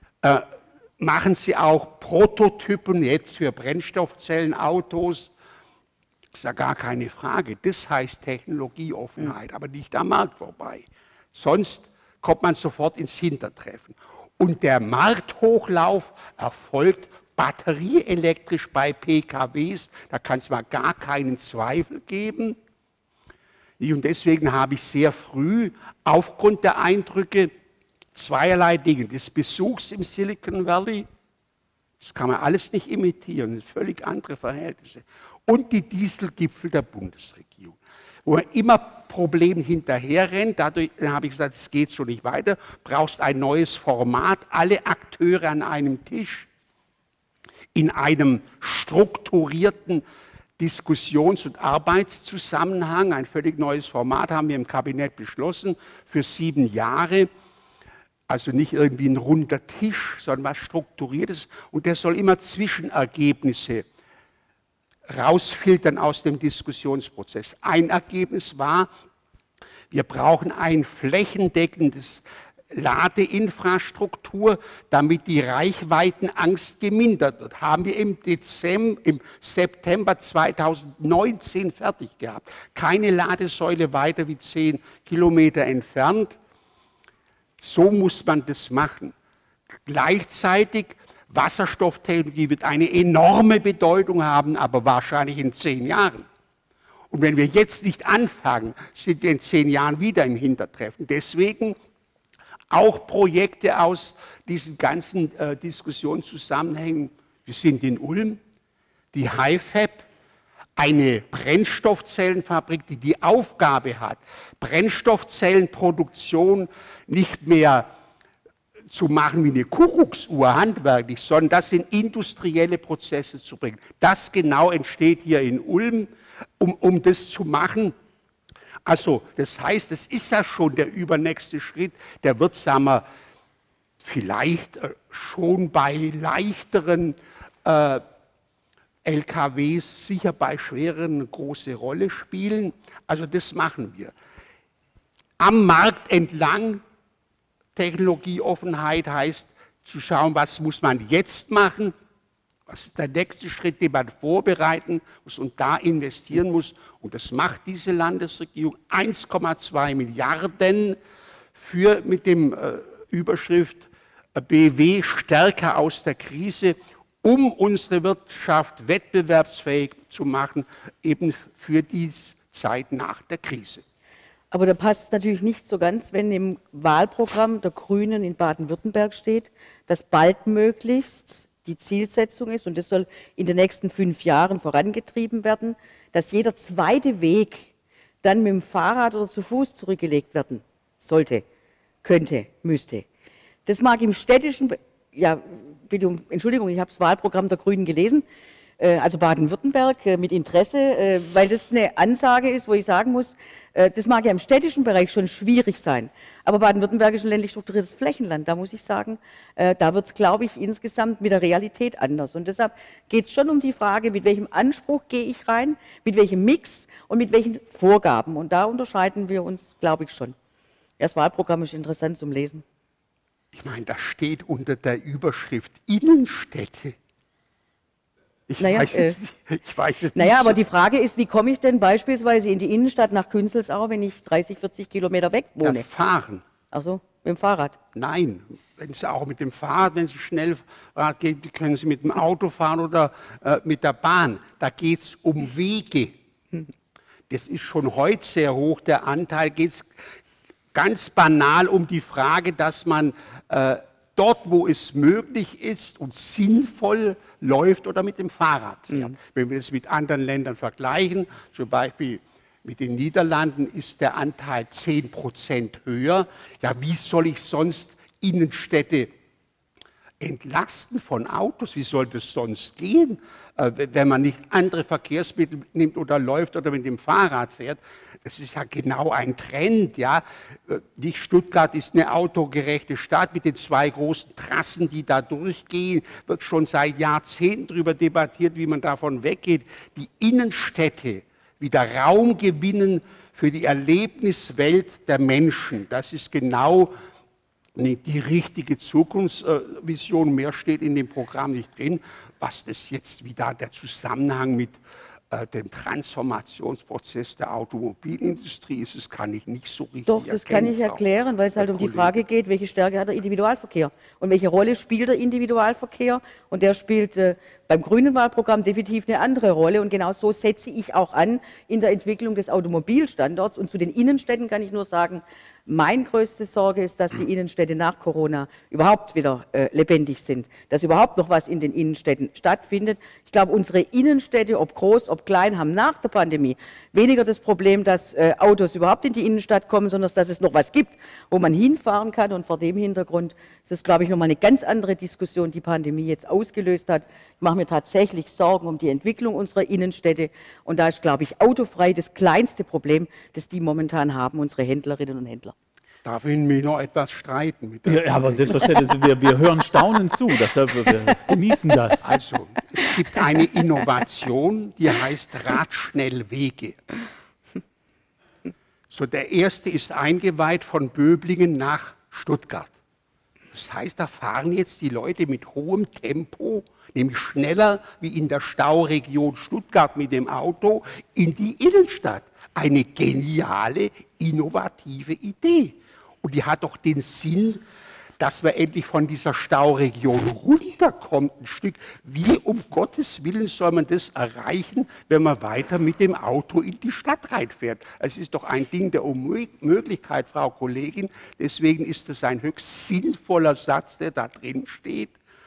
machen sie auch Prototypen jetzt für Brennstoffzellenautos. Das ist ja gar keine Frage. Das heißt Technologieoffenheit, aber nicht am Markt vorbei. Sonst kommt man sofort ins Hintertreffen. Und der Markthochlauf erfolgt batterieelektrisch bei PKWs. Da kann es mal gar keinen Zweifel geben. Und deswegen habe ich sehr früh aufgrund der Eindrücke zweierlei Dinge, des Besuchs im Silicon Valley, das kann man alles nicht imitieren, völlig andere Verhältnisse, und die Dieselgipfel der Bundesregierung, wo man immer Problemen hinterherrennt. Dadurch habe ich gesagt, es geht so nicht weiter, brauchst ein neues Format, alle Akteure an einem Tisch, in einem strukturierten Diskussions- und Arbeitszusammenhang. Ein völlig neues Format haben wir im Kabinett beschlossen für 7 Jahre. Also nicht irgendwie ein runder Tisch, sondern was Strukturiertes. Und der soll immer Zwischenergebnisse rausfiltern aus dem Diskussionsprozess. Ein Ergebnis war, wir brauchen ein flächendeckendes Ladeinfrastruktur, damit die Reichweitenangst gemindert wird. Haben wir im September 2019 fertig gehabt. Keine Ladesäule weiter wie 10 Kilometer entfernt. So muss man das machen. Gleichzeitig, Wasserstofftechnologie wird eine enorme Bedeutung haben, aber wahrscheinlich in 10 Jahren. Und wenn wir jetzt nicht anfangen, sind wir in 10 Jahren wieder im Hintertreffen. Deswegen auch Projekte aus diesen ganzen Diskussionszusammenhängen. Wir sind in Ulm, die HiFab, eine Brennstoffzellenfabrik, die die Aufgabe hat, Brennstoffzellenproduktion nicht mehr zu machen wie eine Kuckucksuhr handwerklich, sondern das in industrielle Prozesse zu bringen. Das genau entsteht hier in Ulm, um das zu machen. Also das heißt, es ist ja schon der übernächste Schritt, der wird, sagen wir, vielleicht schon bei leichteren LKWs, sicher bei schwereren, eine große Rolle spielen. Also das machen wir. Am Markt entlang, Technologieoffenheit heißt zu schauen, was muss man jetzt machen, was ist der nächste Schritt, den man vorbereiten muss und da investieren muss. Und das macht diese Landesregierung. 1,2 Milliarden mit dem Überschrift BW stärker aus der Krise, um unsere Wirtschaft wettbewerbsfähig zu machen, eben für die Zeit nach der Krise. Aber da passt es natürlich nicht so ganz, wenn im Wahlprogramm der Grünen in Baden-Württemberg steht, dass baldmöglichst die Zielsetzung ist, und das soll in den nächsten 5 Jahren vorangetrieben werden, dass jeder zweite Weg dann mit dem Fahrrad oder zu Fuß zurückgelegt werden sollte, könnte, müsste. Das mag im städtischen, ja, bitte um Entschuldigung, ich habe das Wahlprogramm der Grünen gelesen, also Baden-Württemberg, mit Interesse, weil das eine Ansage ist, wo ich sagen muss, das mag ja im städtischen Bereich schon schwierig sein, aber Baden-Württemberg ist ein ländlich strukturiertes Flächenland. Da muss ich sagen, da wird es, glaube ich, insgesamt mit der Realität anders. Und deshalb geht es schon um die Frage, mit welchem Anspruch gehe ich rein, mit welchem Mix und mit welchen Vorgaben. Und da unterscheiden wir uns, glaube ich, schon. Das Wahlprogramm ist interessant zum Lesen. Ich meine, das steht unter der Überschrift Innenstädte. Ich weiß jetzt nicht aber die Frage ist, wie komme ich denn beispielsweise in die Innenstadt nach Künzelsau, wenn ich 30, 40 Kilometer weg wohne? Ja, fahren. Ach so, mit dem Fahrrad? Nein, wenn Sie auch mit dem Fahrrad, wenn Sie Schnellrad gehen, können Sie mit dem Auto fahren oder mit der Bahn. Da geht es um Wege. Das ist schon heute sehr hoch, der Anteil. Geht es ganz banal um die Frage, dass man dort, wo es möglich ist und sinnvoll läuft oder mit dem Fahrrad fährt. Wenn wir das mit anderen Ländern vergleichen, zum Beispiel mit den Niederlanden, ist der Anteil 10% höher. Ja, wie soll ich sonst Innenstädte entlasten von Autos? Wie soll das sonst gehen, wenn man nicht andere Verkehrsmittel nimmt oder läuft oder mit dem Fahrrad fährt? Das ist ja genau ein Trend. Ja. Nicht Stuttgart ist eine autogerechte Stadt mit den 2 großen Trassen, die da durchgehen. Wird schon seit Jahrzehnten darüber debattiert, wie man davon weggeht. Die Innenstädte wieder Raum gewinnen für die Erlebniswelt der Menschen. Das ist genau die richtige Zukunftsvision. Mehr steht in dem Programm nicht drin. Was das jetzt wieder der Zusammenhang mit dem Transformationsprozess der Automobilindustrie ist, das kann ich nicht so richtig erklären. Doch, das kann ich erklären, weil es halt um die Frage geht, welche Stärke hat der Individualverkehr und welche Rolle spielt der Individualverkehr. Und der spielt beim grünen Wahlprogramm definitiv eine andere Rolle. Und genau so setze ich auch an in der Entwicklung des Automobilstandorts. Und zu den Innenstädten kann ich nur sagen, meine größte Sorge ist, dass die Innenstädte nach Corona überhaupt wieder lebendig sind, dass überhaupt noch was in den Innenstädten stattfindet. Ich glaube, unsere Innenstädte, ob groß, ob klein, haben nach der Pandemie weniger das Problem, dass Autos überhaupt in die Innenstadt kommen, sondern dass es noch was gibt, wo man hinfahren kann. Und vor dem Hintergrund ist es, glaube ich, nochmal eine ganz andere Diskussion, die Pandemie jetzt ausgelöst hat. Ich mache mir tatsächlich Sorgen um die Entwicklung unserer Innenstädte. Und da ist, glaube ich, autofrei das kleinste Problem, das die momentan haben, unsere Händlerinnen und Händler. Darf ich mich noch etwas streiten? Ja, aber selbstverständlich, wir hören staunend zu, deshalb wir genießen das. Also, es gibt eine Innovation, die heißt Radschnellwege. So, der erste ist eingeweiht von Böblingen nach Stuttgart. Das heißt, da fahren jetzt die Leute mit hohem Tempo, nämlich schneller wie in der Stauregion Stuttgart mit dem Auto, in die Innenstadt. Eine geniale, innovative Idee. Und die hat doch den Sinn, dass wir endlich von dieser Stauregion runterkommen, ein Stück. Wie um Gottes Willen soll man das erreichen, wenn man weiter mit dem Auto in die Stadt reinfährt? Es ist doch ein Ding der Unmöglichkeit, Frau Kollegin. Deswegen ist das ein höchst sinnvoller Satz, der da drin steht.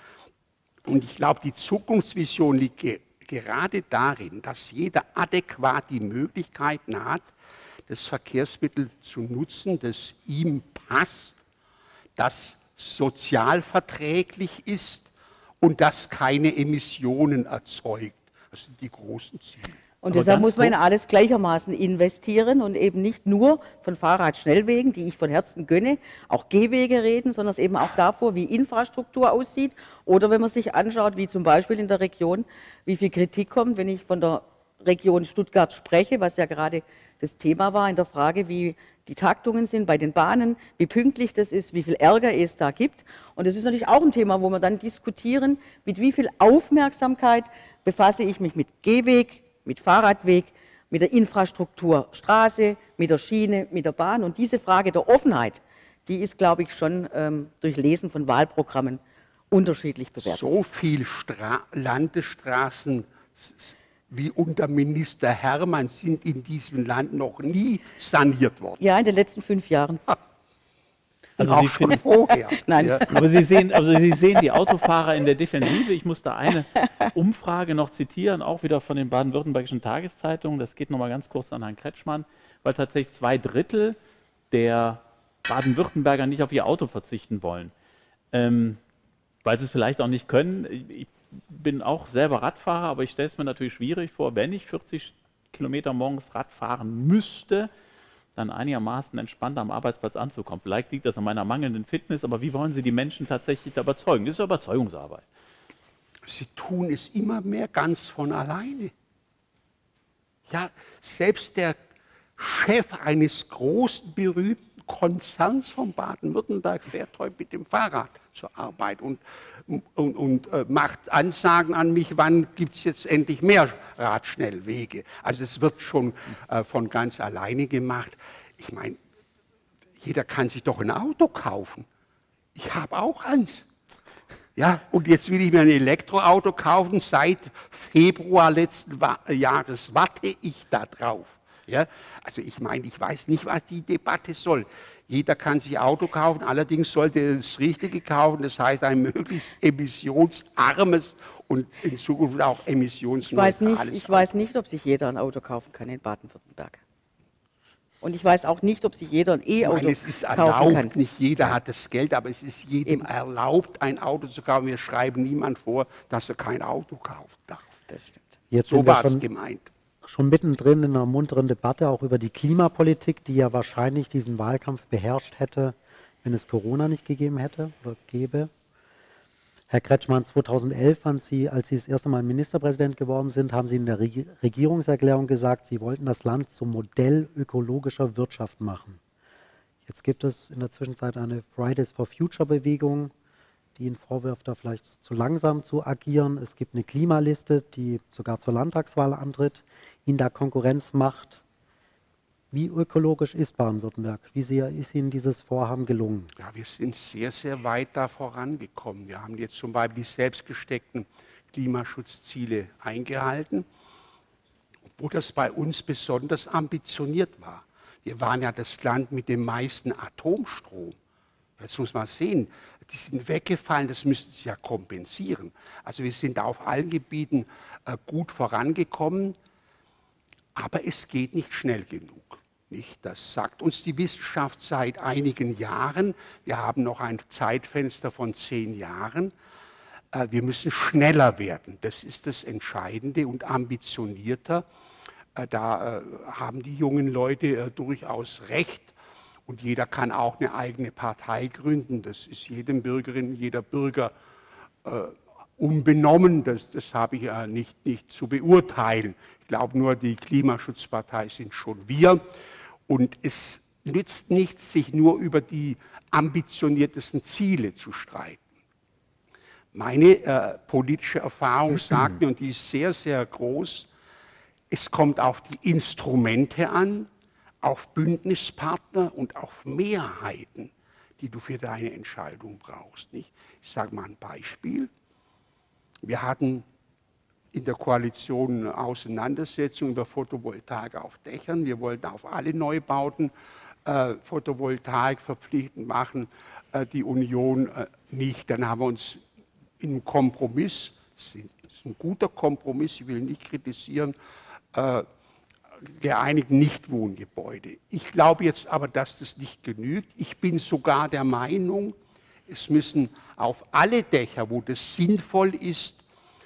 Und ich glaube, die Zukunftsvision liegt gerade darin, dass jeder adäquat die Möglichkeiten hat, das Verkehrsmittel zu nutzen, das ihm passt, das sozialverträglich ist und das keine Emissionen erzeugt. Das sind die großen Ziele. Und deshalb muss man in alles gleichermaßen investieren und eben nicht nur von Fahrradschnellwegen, die ich von Herzen gönne, auch Gehwege reden, sondern es eben auch davor, wie Infrastruktur aussieht. Oder wenn man sich anschaut, wie zum Beispiel in der Region, wie viel Kritik kommt, wenn ich von der Region Stuttgart spreche, was ja gerade das Thema war in der Frage, wie die Taktungen sind bei den Bahnen, wie pünktlich das ist, wie viel Ärger es da gibt. Und das ist natürlich auch ein Thema, wo wir dann diskutieren, mit wie viel Aufmerksamkeit befasse ich mich mit Gehweg, mit Fahrradweg, mit der Infrastruktur Straße, mit der Schiene, mit der Bahn. Und diese Frage der Offenheit, die ist, glaube ich, schon durch Lesen von Wahlprogrammen unterschiedlich bewertet. So viel Landesstraßen wie unter Minister Hermann sind in diesem Land noch nie saniert worden. Ja, in den letzten 5 Jahren. Also auch schon vorher. Nein. Ja. Aber Sie sehen die Autofahrer in der Defensive. Ich muss da eine Umfrage noch zitieren, auch wieder von den baden-württembergischen Tageszeitungen. Das geht nochmal ganz kurz an Herrn Kretschmann, weil tatsächlich 2/3 der Baden-Württemberger nicht auf ihr Auto verzichten wollen. Weil sie es vielleicht auch nicht können. bin auch selber Radfahrer, aber ich stelle es mir natürlich schwierig vor, wenn ich 40 Kilometer morgens Rad fahren müsste, dann einigermaßen entspannt am Arbeitsplatz anzukommen. Vielleicht liegt das an meiner mangelnden Fitness, aber wie wollen Sie die Menschen tatsächlich da überzeugen? Das ist ja Überzeugungsarbeit. Sie tun es immer mehr ganz von alleine. Ja, selbst der Chef eines großen, berühmten Konzerns von Baden-Württemberg fährt heute mit dem Fahrrad zur Arbeit und macht Ansagen an mich, wann gibt es jetzt endlich mehr Radschnellwege. Also das wird schon von ganz alleine gemacht. Ich meine, jeder kann sich doch ein Auto kaufen. Ich habe auch eins. Ja, und jetzt will ich mir ein Elektroauto kaufen. Seit Februar letzten Jahres warte ich da drauf. Ja, also ich meine, ich weiß nicht, was die Debatte soll. Jeder kann sich Auto kaufen, allerdings sollte er das Richtige kaufen, das heißt ein möglichst emissionsarmes und in Zukunft auch emissionsneutrales Ich weiß nicht, ob sich jeder ein Auto kaufen kann in Baden-Württemberg. Und ich weiß auch nicht, ob sich jeder ein E-Auto kaufen kann. Es ist erlaubt, nicht jeder hat das Geld, aber es ist jedem erlaubt, ein Auto zu kaufen. Wir schreiben niemand vor, dass er kein Auto kaufen darf. Das stimmt. Jetzt So sind wir war es gemeint. schon mittendrin in einer munteren Debatte auch über die Klimapolitik, die ja wahrscheinlich diesen Wahlkampf beherrscht hätte, wenn es Corona nicht gegeben hätte oder gäbe. Herr Kretschmann, 2011, als Sie das erste Mal Ministerpräsident geworden sind, haben Sie in der Regierungserklärung gesagt, Sie wollten das Land zum Modell ökologischer Wirtschaft machen. Jetzt gibt es in der Zwischenzeit eine Fridays for Future Bewegung, die Ihnen vorwirft, da vielleicht zu langsam zu agieren. Es gibt eine Klimaliste, die sogar zur Landtagswahl antritt, Ihnen da Konkurrenz macht. Wie ökologisch ist Baden-Württemberg? Wie sehr ist Ihnen dieses Vorhaben gelungen? Ja, wir sind sehr, sehr weit da vorangekommen. Wir haben jetzt zum Beispiel die selbst gesteckten Klimaschutzziele eingehalten, obwohl das bei uns besonders ambitioniert war. Wir waren ja das Land mit dem meisten Atomstrom. Jetzt muss man sehen, die sind weggefallen, das müssten sie ja kompensieren. Also wir sind auf allen Gebieten gut vorangekommen, aber es geht nicht schnell genug. Das sagt uns die Wissenschaft seit einigen Jahren. Wir haben noch ein Zeitfenster von 10 Jahren. Wir müssen schneller werden. Das ist das Entscheidende und ambitionierter. Da haben die jungen Leute durchaus recht. Und jeder kann auch eine eigene Partei gründen. Das ist jedem Bürgerin, jeder Bürger unbenommen. Das habe ich nicht zu beurteilen. Ich glaube nur, die Klimaschutzpartei sind schon wir. Und es nützt nichts, sich nur über die ambitioniertesten Ziele zu streiten. Meine politische Erfahrung sagt mir, und die ist sehr, sehr groß, es kommt auf die Instrumente an, auf Bündnispartner und auf Mehrheiten, die du für deine Entscheidung brauchst. Nicht? Ich sage mal ein Beispiel. Wir hatten in der Koalition eine Auseinandersetzung über Photovoltaik auf Dächern. Wir wollten auf alle Neubauten Photovoltaik verpflichtend machen, die Union nicht. Dann haben wir uns in einem Kompromiss, das ist ein guter Kompromiss, ich will nicht kritisieren, geeinigt Nichtwohngebäude. Ich glaube jetzt aber, dass das nicht genügt. Ich bin sogar der Meinung, es müssen auf alle Dächer, wo das sinnvoll ist,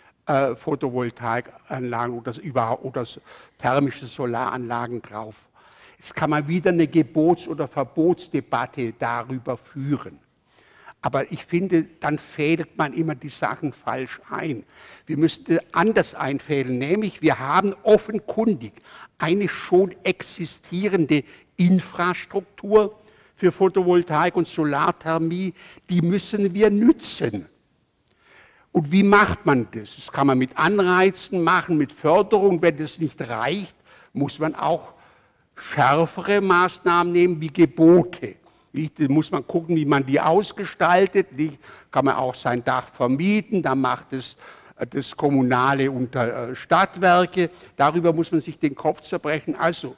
Photovoltaikanlagen oder thermische Solaranlagen drauf. Jetzt kann man wieder eine Gebots- oder Verbotsdebatte darüber führen. Aber ich finde, dann fädelt man immer die Sachen falsch ein. Wir müssten anders einfädeln, nämlich wir haben offenkundig eine schon existierende Infrastruktur für Photovoltaik und Solarthermie, die müssen wir nützen. Und wie macht man das? Das kann man mit Anreizen machen, mit Förderung. Wenn das nicht reicht, muss man auch schärfere Maßnahmen nehmen wie Gebote. Da muss man gucken, wie man die ausgestaltet. Kann man auch sein Dach vermieten, dann macht es das Kommunale unter Stadtwerke. Darüber muss man sich den Kopf zerbrechen. Also,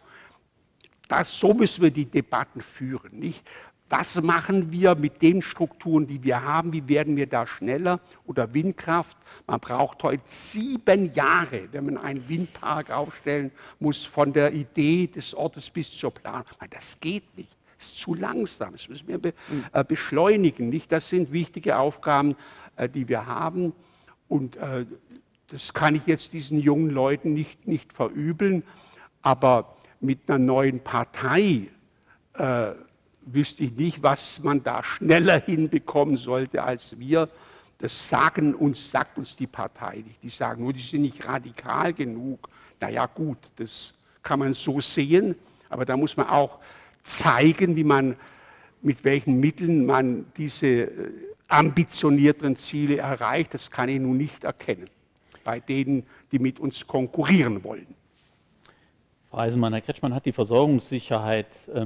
so müssen wir die Debatten führen. Nicht? Was machen wir mit den Strukturen, die wir haben? Wie werden wir da schneller? Oder Windkraft. Man braucht heute 7 Jahre, wenn man einen Windpark aufstellen muss, von der Idee des Ortes bis zur Planung. Das geht nicht. Das ist zu langsam. Das müssen wir beschleunigen. Nicht? Das sind wichtige Aufgaben, die wir haben. Und das kann ich jetzt diesen jungen Leuten nicht verübeln, aber mit einer neuen Partei wüsste ich nicht, was man da schneller hinbekommen sollte als wir. Das sagt uns die Partei nicht. Die sagen nur, die sind nicht radikal genug. Naja gut, das kann man so sehen, aber da muss man auch zeigen, mit welchen Mitteln man diese ambitionierteren Ziele erreicht. Das kann ich nun nicht erkennen bei denen, die mit uns konkurrieren wollen. Frau Eisenmann, Herr Kretschmann hat die Versorgungssicherheit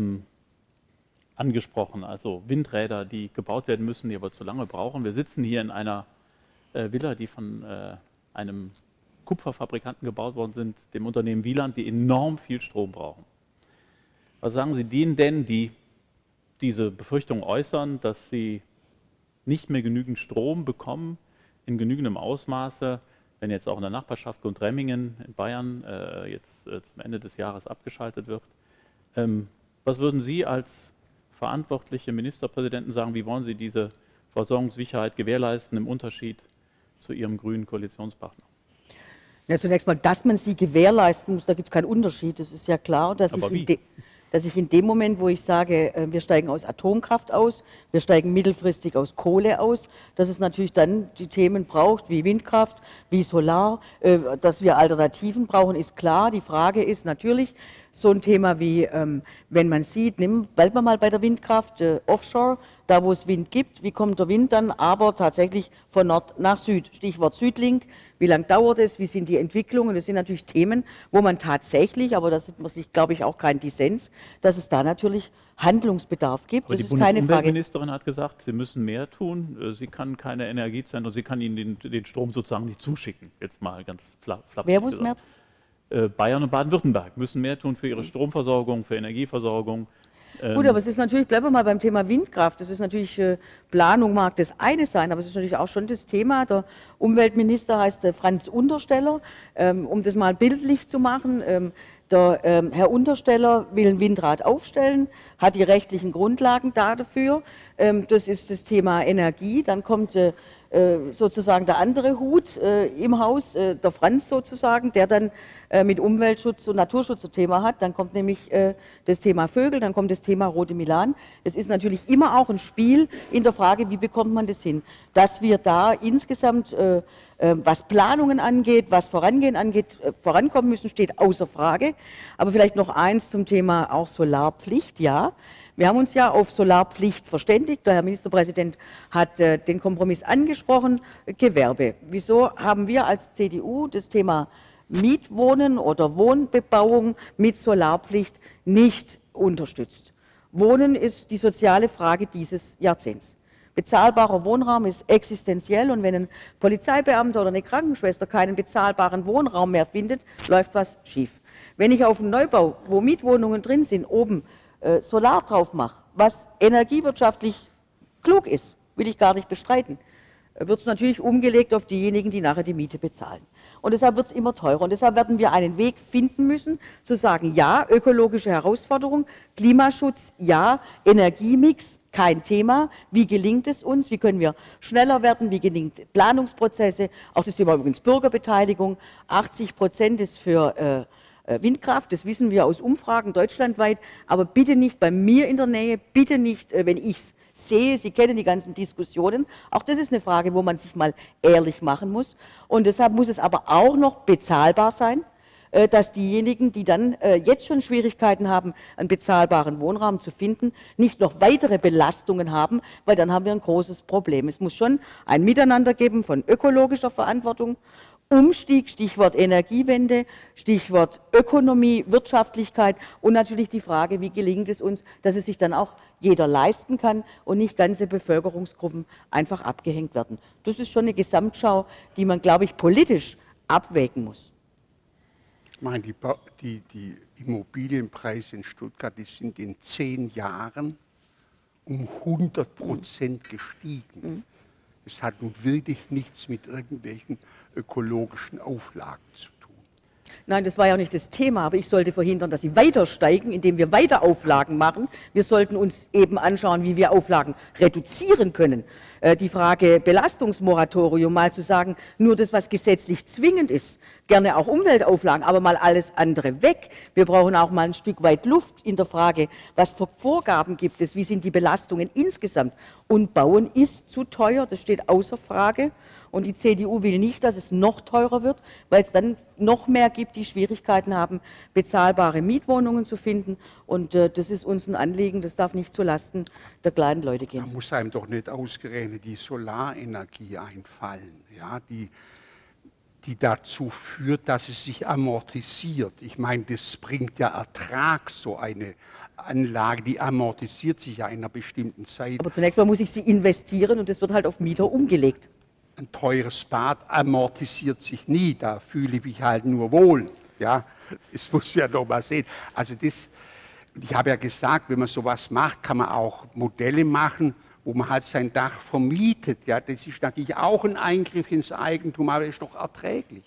angesprochen, also Windräder, die gebaut werden müssen, die aber zu lange brauchen. Wir sitzen hier in einer Villa, die von einem Kupferfabrikanten gebaut worden sind, dem Unternehmen Wieland, die enorm viel Strom brauchen. Was sagen Sie denen denn, die diese Befürchtung äußern, dass sie nicht mehr genügend Strom bekommen, in genügendem Ausmaße, wenn jetzt auch in der Nachbarschaft Gundremmingen in Bayern jetzt zum Ende des Jahres abgeschaltet wird? Was würden Sie als verantwortliche Ministerpräsidenten sagen, wie wollen Sie diese Versorgungssicherheit gewährleisten im Unterschied zu Ihrem grünen Koalitionspartner? Ja, zunächst mal, dass man sie gewährleisten muss, da gibt es keinen Unterschied. Das ist ja klar, dass ich in dem Moment, wo ich sage, wir steigen aus Atomkraft aus, wir steigen mittelfristig aus Kohle aus, dass es natürlich dann die Themen braucht, wie Windkraft, wie Solar, dass wir Alternativen brauchen, ist klar. Die Frage ist natürlich so ein Thema wie, wenn man sieht, bleiben wir mal bei der Windkraft, Offshore, da wo es Wind gibt, wie kommt der Wind dann, aber tatsächlich von Nord nach Süd, Stichwort Südlink, wie lange dauert es, wie sind die Entwicklungen, das sind natürlich Themen, wo man tatsächlich, aber das ist sich, glaube ich, auch kein Dissens, dass es da natürlich Handlungsbedarf gibt, aber das ist keine Frage. Die Bundesumweltministerin hat gesagt, Sie müssen mehr tun, sie kann keine Energiezentren, sie kann Ihnen den Strom sozusagen nicht zuschicken, jetzt mal ganz flapsig Wer muss mehr tun? Bayern und Baden-Württemberg müssen mehr tun für ihre Stromversorgung, für Energieversorgung. Gut, aber es ist natürlich, bleiben wir mal beim Thema Windkraft, das ist natürlich, Planung mag das eine sein, aber es ist natürlich auch schon das Thema, der Umweltminister heißt Franz Untersteller, um das mal bildlich zu machen, der Herr Untersteller will ein Windrad aufstellen, hat die rechtlichen Grundlagen dafür, das ist das Thema Energie, dann kommt sozusagen der andere Hut im Haus, der Franz sozusagen, der dann mit Umweltschutz und Naturschutz ein Thema hat. Dann kommt nämlich das Thema Vögel, dann kommt das Thema Rote Milan. Es ist natürlich immer auch ein Spiel in der Frage, wie bekommt man das hin? Dass wir da insgesamt, was Planungen angeht, was Vorangehen angeht, vorankommen müssen, steht außer Frage. Aber vielleicht noch eins zum Thema auch Solarpflicht, ja. Wir haben uns ja auf Solarpflicht verständigt. Der Herr Ministerpräsident hat den Kompromiss angesprochen. Gewerbe. Wieso haben wir als CDU das Thema Mietwohnen oder Wohnbebauung mit Solarpflicht nicht unterstützt? Wohnen ist die soziale Frage dieses Jahrzehnts. Bezahlbarer Wohnraum ist existenziell und wenn ein Polizeibeamter oder eine Krankenschwester keinen bezahlbaren Wohnraum mehr findet, läuft was schief. Wenn ich auf einen Neubau, wo Mietwohnungen drin sind, oben Solar drauf mache, was energiewirtschaftlich klug ist, will ich gar nicht bestreiten, wird es natürlich umgelegt auf diejenigen, die nachher die Miete bezahlen. Und deshalb wird es immer teurer. Und deshalb werden wir einen Weg finden müssen, zu sagen, ja, ökologische Herausforderung, Klimaschutz, ja, Energiemix, kein Thema. Wie gelingt es uns? Wie können wir schneller werden? Wie gelingt Planungsprozesse? Auch das Thema übrigens Bürgerbeteiligung. 80% ist für Windkraft, das wissen wir aus Umfragen deutschlandweit, aber bitte nicht bei mir in der Nähe, bitte nicht, wenn ich es sehe, Sie kennen die ganzen Diskussionen, auch das ist eine Frage, wo man sich mal ehrlich machen muss und deshalb muss es aber auch noch bezahlbar sein, dass diejenigen, die dann jetzt schon Schwierigkeiten haben, einen bezahlbaren Wohnraum zu finden, nicht noch weitere Belastungen haben, weil dann haben wir ein großes Problem. Es muss schon ein Miteinander geben von ökologischer Verantwortung, Umstieg, Stichwort Energiewende, Stichwort Ökonomie, Wirtschaftlichkeit und natürlich die Frage, wie gelingt es uns, dass es sich dann auch jeder leisten kann und nicht ganze Bevölkerungsgruppen einfach abgehängt werden. Das ist schon eine Gesamtschau, die man, glaube ich, politisch abwägen muss. Ich meine, die Immobilienpreise in Stuttgart, die sind in 10 Jahren um 100% gestiegen. Es hat nun wirklich nichts mit irgendwelchen ökologischen Auflagen zu tun. Nein, das war ja nicht das Thema, aber ich sollte verhindern, dass sie weiter steigen, indem wir weiter Auflagen machen. Wir sollten uns eben anschauen, wie wir Auflagen reduzieren können. Die Frage Belastungsmoratorium, mal zu sagen, nur das, was gesetzlich zwingend ist, gerne auch Umweltauflagen, aber mal alles andere weg. Wir brauchen auch mal ein Stück weit Luft in der Frage, was für Vorgaben gibt es, wie sind die Belastungen insgesamt. Und Bauen ist zu teuer, das steht außer Frage. Und die CDU will nicht, dass es noch teurer wird, weil es dann noch mehr gibt, die Schwierigkeiten haben, bezahlbare Mietwohnungen zu finden. Und das ist uns ein Anliegen, das darf nicht zulasten der kleinen Leute gehen. Da muss einem doch nicht ausgerechnet die Solarenergie einfallen, ja, die dazu führt, dass es sich amortisiert. Ich meine, das bringt ja Ertrag, so eine Anlage, die amortisiert sich ja in einer bestimmten Zeit. Aber zunächst mal muss ich sie investieren und das wird halt auf Mieter umgelegt. Ein teures Bad amortisiert sich nie, da fühle ich mich halt nur wohl. Ja, das muss ich ja noch mal sehen. Also das, ich habe ja gesagt, wenn man sowas macht, kann man auch Modelle machen, wo man halt sein Dach vermietet. Ja, das ist natürlich auch ein Eingriff ins Eigentum, aber das ist doch erträglich.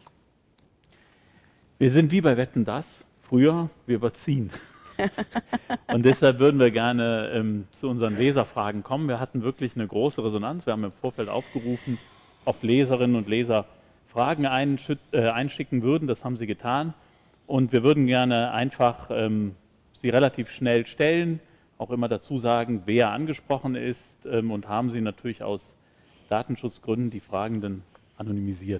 Wir sind wie bei Wetten, das. Früher, wir überziehen. Und deshalb würden wir gerne zu unseren Leserfragen kommen. Wir hatten wirklich eine große Resonanz. Wir haben im Vorfeld aufgerufen, ob Leserinnen und Leser Fragen einschicken würden. Das haben sie getan. Und wir würden gerne einfach sie relativ schnell stellen, auch immer dazu sagen, wer angesprochen ist, und haben sie natürlich aus Datenschutzgründen die Fragenden anonymisiert.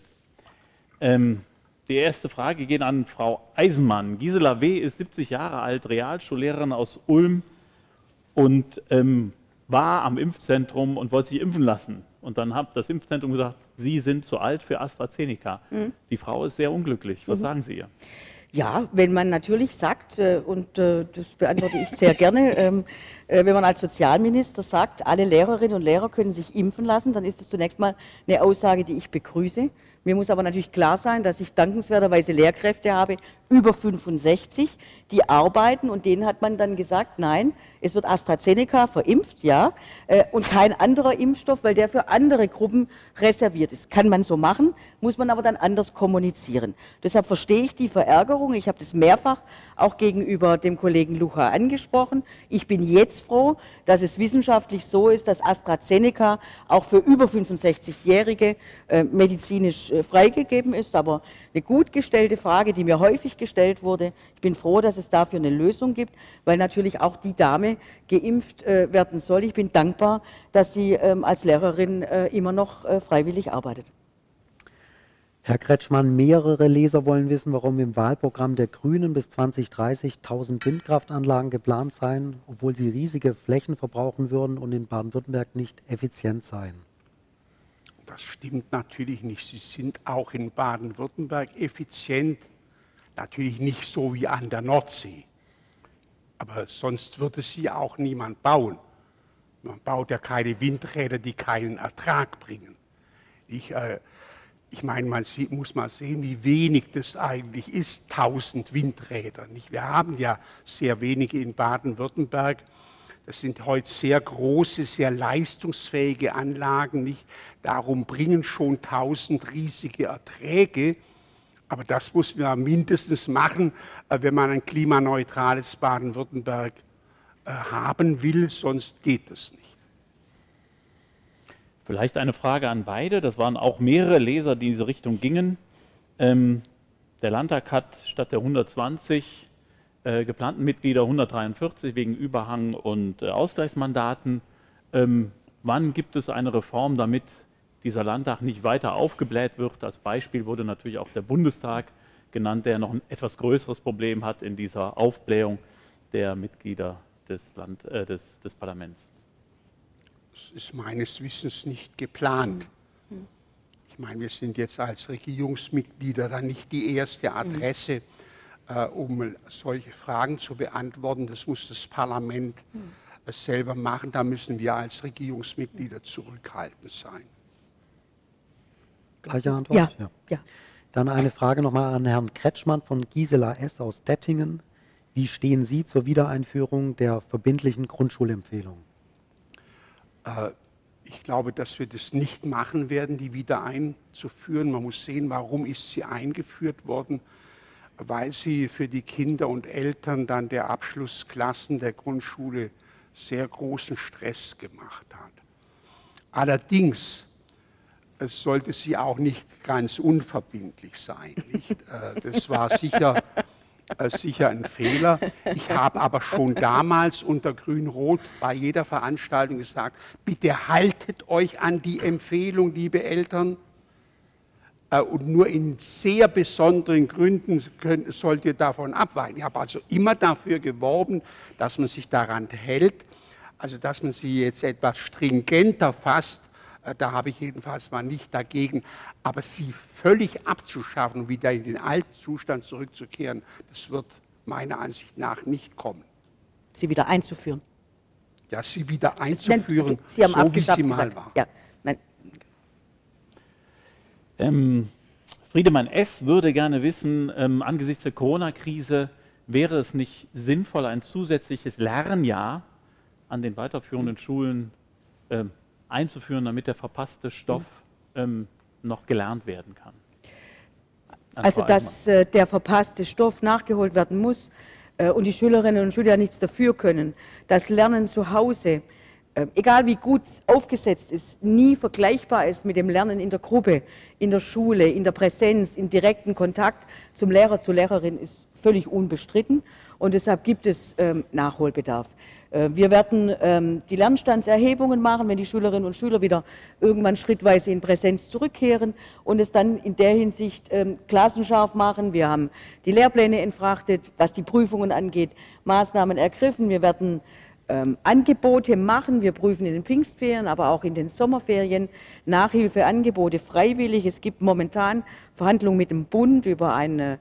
Die erste Frage geht an Frau Eisenmann. Gisela W. ist 70 Jahre alt, Realschullehrerin aus Ulm und war am Impfzentrum und wollte sich impfen lassen. Und dann hat das Impfzentrum gesagt, Sie sind zu alt für AstraZeneca. Die Frau ist sehr unglücklich. Was sagen Sie ihr? Ja, wenn man natürlich sagt, und das beantworte ich sehr gerne, wenn man als Sozialminister sagt, alle Lehrerinnen und Lehrer können sich impfen lassen, dann ist das zunächst mal eine Aussage, die ich begrüße. Mir muss aber natürlich klar sein, dass ich dankenswerterweise Lehrkräfte habe, über 65, die arbeiten, und denen hat man dann gesagt, nein, es wird AstraZeneca verimpft, ja, und kein anderer Impfstoff, weil der für andere Gruppen reserviert ist. Kann man so machen, muss man aber dann anders kommunizieren. Deshalb verstehe ich die Verärgerung. Ich habe das mehrfach auch gegenüber dem Kollegen Lucha angesprochen. Ich bin jetzt froh, dass es wissenschaftlich so ist, dass AstraZeneca auch für über 65-Jährige medizinisch freigegeben ist, aber eine gut gestellte Frage, die mir häufig gestellt wurde. Ich bin froh, dass es dafür eine Lösung gibt, weil natürlich auch die Dame geimpft werden soll. Ich bin dankbar, dass sie als Lehrerin immer noch freiwillig arbeitet. Herr Kretschmann, mehrere Leser wollen wissen, warum im Wahlprogramm der Grünen bis 2030 1000 Windkraftanlagen geplant seien, obwohl sie riesige Flächen verbrauchen würden und in Baden-Württemberg nicht effizient seien. Das stimmt natürlich nicht. Sie sind auch in Baden-Württemberg effizient. Natürlich nicht so wie an der Nordsee. Aber sonst würde sie auch niemand bauen. Man baut ja keine Windräder, die keinen Ertrag bringen. Ich meine, man muss mal sehen, wie wenig das eigentlich ist, 1000 Windräder. Nicht? Wir haben ja sehr wenige in Baden-Württemberg. Das sind heute sehr große, sehr leistungsfähige Anlagen. Nicht? Darum bringen schon 1000 riesige Erträge. Aber das muss man mindestens machen, wenn man ein klimaneutrales Baden-Württemberg haben will, sonst geht das nicht. Vielleicht eine Frage an beide. Das waren auch mehrere Leser, die in diese Richtung gingen. Der Landtag hat statt der 120 geplanten Mitglieder 143 wegen Überhang und Ausgleichsmandaten. Wann gibt es eine Reform, damit dieser Landtag nicht weiter aufgebläht wird? Als Beispiel wurde natürlich auch der Bundestag genannt, der noch ein etwas größeres Problem hat in dieser Aufblähung der Mitglieder des Parlaments. Das ist meines Wissens nicht geplant. Ich meine, wir sind jetzt als Regierungsmitglieder dann nicht die erste Adresse, um solche Fragen zu beantworten. Das muss das Parlament selber machen. Da müssen wir als Regierungsmitglieder zurückhaltend sein. Gleiche Antwort? Ja. Dann eine Frage nochmal an Herrn Kretschmann von Gisela S. aus Dettingen. Wie stehen Sie zur Wiedereinführung der verbindlichen Grundschulempfehlung? Ich glaube, dass wir das nicht machen werden, die wieder einzuführen. Man muss sehen, warum ist sie eingeführt worden. weil sie für die Kinder und Eltern dann der Abschlussklassen der Grundschule sehr großen Stress gemacht hat. Allerdings es sollte sie auch nicht ganz unverbindlich sein. Nicht? Das war sicher ein Fehler. Ich habe aber schon damals unter Grün-Rot bei jeder Veranstaltung gesagt, bitte haltet euch an die Empfehlung, liebe Eltern. Und nur in sehr besonderen Gründen sollt ihr davon abweichen. Ich habe also immer dafür geworben, dass man sich daran hält, also dass man sie jetzt etwas stringenter fasst. Da habe ich jedenfalls mal nicht dagegen. Aber sie völlig abzuschaffen und wieder in den alten Zustand zurückzukehren, das wird meiner Ansicht nach nicht kommen. Sie wieder einzuführen? Ja, sie wieder einzuführen, Sie haben so wie sie mal gesagt. war. Ja. Nein. Friedemann S. würde gerne wissen, angesichts der Corona-Krise, wäre es nicht sinnvoll, ein zusätzliches Lernjahr an den weiterführenden Schulen einzuführen, damit der verpasste Stoff noch gelernt werden kann? Also, dass der verpasste Stoff nachgeholt werden muss und die Schülerinnen und Schüler nichts dafür können. Das Lernen zu Hause, egal wie gut aufgesetzt ist, nie vergleichbar ist mit dem Lernen in der Gruppe, in der Schule, in der Präsenz, im direkten Kontakt zum Lehrer, zur Lehrerin, ist völlig unbestritten und deshalb gibt es Nachholbedarf. Wir werden die Lernstandserhebungen machen, wenn die Schülerinnen und Schüler wieder irgendwann schrittweise in Präsenz zurückkehren und es dann in der Hinsicht klassenscharf machen. Wir haben die Lehrpläne entfrachtet, was die Prüfungen angeht, Maßnahmen ergriffen. Wir werden Angebote machen. Wir prüfen in den Pfingstferien, aber auch in den Sommerferien Nachhilfeangebote freiwillig. Es gibt momentan Verhandlungen mit dem Bund über ein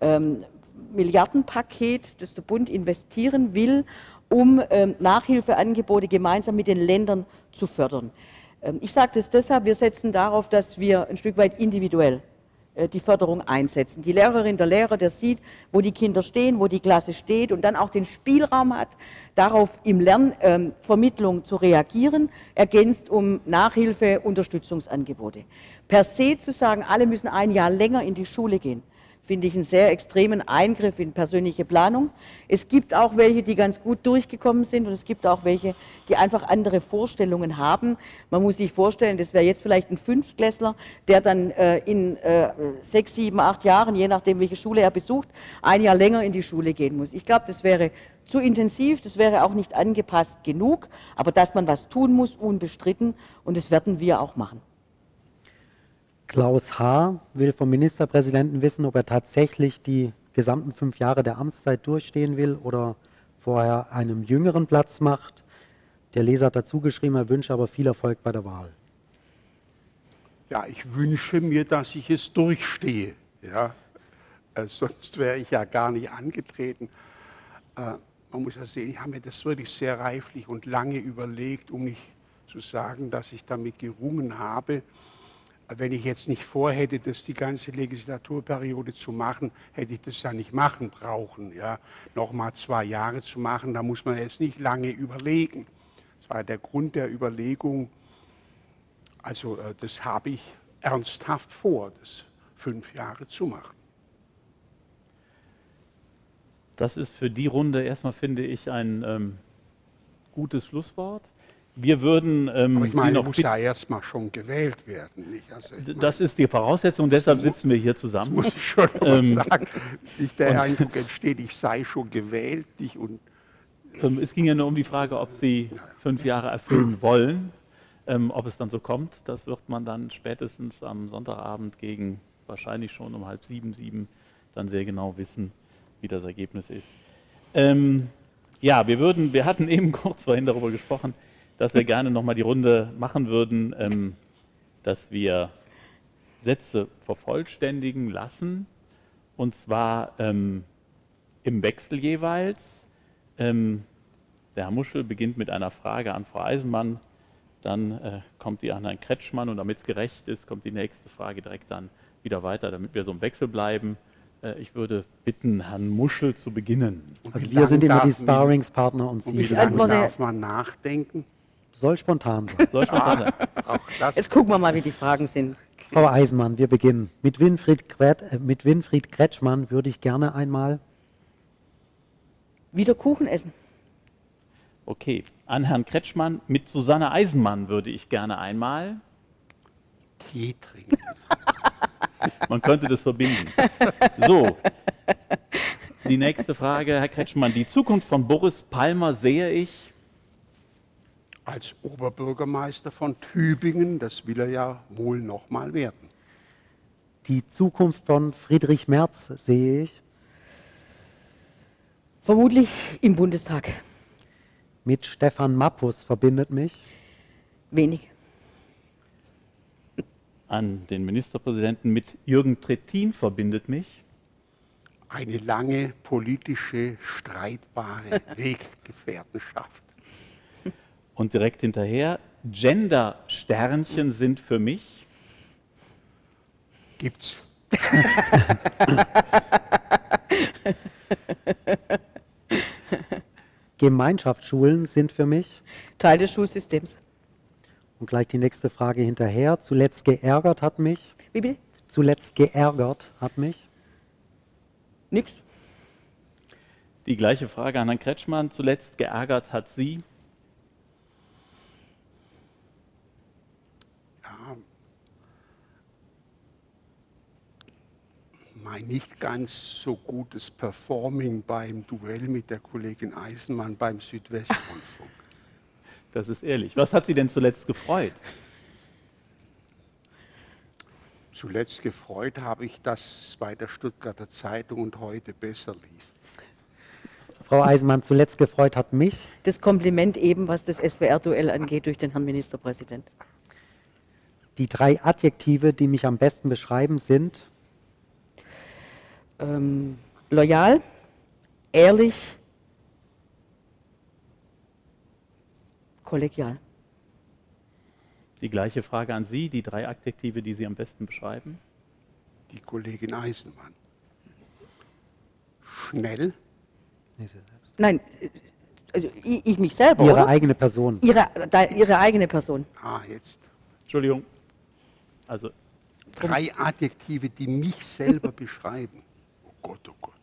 Milliardenpaket, das der Bund investieren will, um Nachhilfeangebote gemeinsam mit den Ländern zu fördern. Ich sage das deshalb, wir setzen darauf, dass wir ein Stück weit individuell die Förderung einsetzen. Die Lehrerin, der Lehrer, der sieht, wo die Kinder stehen, wo die Klasse steht und dann auch den Spielraum hat, darauf im Lernvermittlung zu reagieren, ergänzt um Nachhilfe, Unterstützungsangebote. Per se zu sagen, alle müssen ein Jahr länger in die Schule gehen, finde ich einen sehr extremen Eingriff in persönliche Planung. Es gibt auch welche, die ganz gut durchgekommen sind und es gibt auch welche, die einfach andere Vorstellungen haben. Man muss sich vorstellen, das wäre jetzt vielleicht ein Fünftklässler, der dann in 6, 7, 8 Jahren, je nachdem welche Schule er besucht, ein Jahr länger in die Schule gehen muss. Ich glaube, das wäre zu intensiv, das wäre auch nicht angepasst genug, aber dass man was tun muss, unbestritten und das werden wir auch machen. Klaus H. will vom Ministerpräsidenten wissen, ob er tatsächlich die gesamten 5 Jahre der Amtszeit durchstehen will oder vorher einen jüngeren Platz macht. Der Leser hat dazu geschrieben, er wünsche aber viel Erfolg bei der Wahl. Ja, ich wünsche mir, dass ich es durchstehe. Ja? Sonst wäre ich ja gar nicht angetreten. Man muss ja sehen, ich habe mir das wirklich sehr reiflich und lange überlegt, um nicht zu sagen, dass ich damit gerungen habe. Wenn ich jetzt nicht vorhätte, das die ganze Legislaturperiode zu machen, hätte ich das ja nicht machen brauchen. Ja? Nochmal 2 Jahre zu machen, da muss man jetzt nicht lange überlegen. Das war der Grund der Überlegung. Also das habe ich ernsthaft vor, das 5 Jahre zu machen. Das ist für die Runde erstmal, finde ich, ein gutes Schlusswort. Wir würden aber ich meine, muss ja erstmal schon gewählt werden. Nicht? Also das ist die Voraussetzung, deshalb sitzen wir hier zusammen. Das muss ich schon mal sagen. Nicht der Eindruck entsteht, ich sei schon gewählt. Nicht? Und es ging ja nur um die Frage, ob Sie 5 Jahre erfüllen wollen. Ob es dann so kommt, das wird man dann spätestens am Sonntagabend gegen wahrscheinlich schon um 6:30, 7 dann sehr genau wissen, wie das Ergebnis ist. Ja, wir hatten eben kurz vorhin darüber gesprochen, dass wir gerne nochmal die Runde machen würden, dass wir Sätze vervollständigen lassen, und zwar im Wechsel jeweils. Der Herr Muschel beginnt mit einer Frage an Frau Eisenmann, dann kommt die an Herrn Kretschmann und damit es gerecht ist, kommt die nächste Frage direkt dann wieder weiter, damit wir so im Wechsel bleiben. Ich würde bitten, Herrn Muschel zu beginnen. Also wir sind immer die Sparringspartner und Sie. Wie lange darf man nachdenken? Soll spontan sein. Soll ich mal sagen? Auch das Jetzt gucken wir mal, wie die Fragen sind. Frau Eisenmann, wir beginnen. Mit Winfried Kretschmann würde ich gerne einmal Wieder Kuchen essen. Okay, an Herrn Kretschmann. Mit Susanne Eisenmann würde ich gerne einmal. Tee trinken. Man könnte das verbinden. So, die nächste Frage, Herr Kretschmann. Die Zukunft von Boris Palmer sehe ich. Als Oberbürgermeister von Tübingen, das will er ja wohl noch mal werden. die Zukunft von Friedrich Merz, sehe ich. Vermutlich im Bundestag. Mit Stefan Mappus verbindet mich. Wenig. An den Ministerpräsidenten mit Jürgen Trittin verbindet mich. Eine lange politische, streitbare Weggefährtenschaft. Und direkt hinterher, Gender-Sternchen sind für mich. Gibt's. Gemeinschaftsschulen sind für mich. Teil des Schulsystems. Und gleich die nächste Frage hinterher. Zuletzt geärgert hat mich. Wie bitte? Zuletzt geärgert hat mich. Nix. Die gleiche Frage an Herrn Kretschmann. Zuletzt geärgert hat Sie. Ja, mein nicht ganz so gutes Performing beim Duell mit der Kollegin Eisenmann beim Südwestrundfunk. Das ist ehrlich. Was hat Sie denn zuletzt gefreut? Zuletzt gefreut habe ich, dass es bei der Stuttgarter Zeitung und heute besser lief. Frau Eisenmann, zuletzt gefreut hat mich. Das Kompliment eben, was das SWR-Duell angeht, durch den Herrn Ministerpräsident. Die 3 Adjektive, die mich am besten beschreiben, sind Loyal, ehrlich, kollegial. Die gleiche Frage an Sie. Die 3 Adjektive, die Sie am besten beschreiben. Die Kollegin Eisenmann. Schnell, Nein, also ich mich selber, Ihre oder? eigene Person. Ihre eigene Person. jetzt Entschuldigung. Also 3 Adjektive, die mich selber beschreiben. Oh Gott, oh Gott.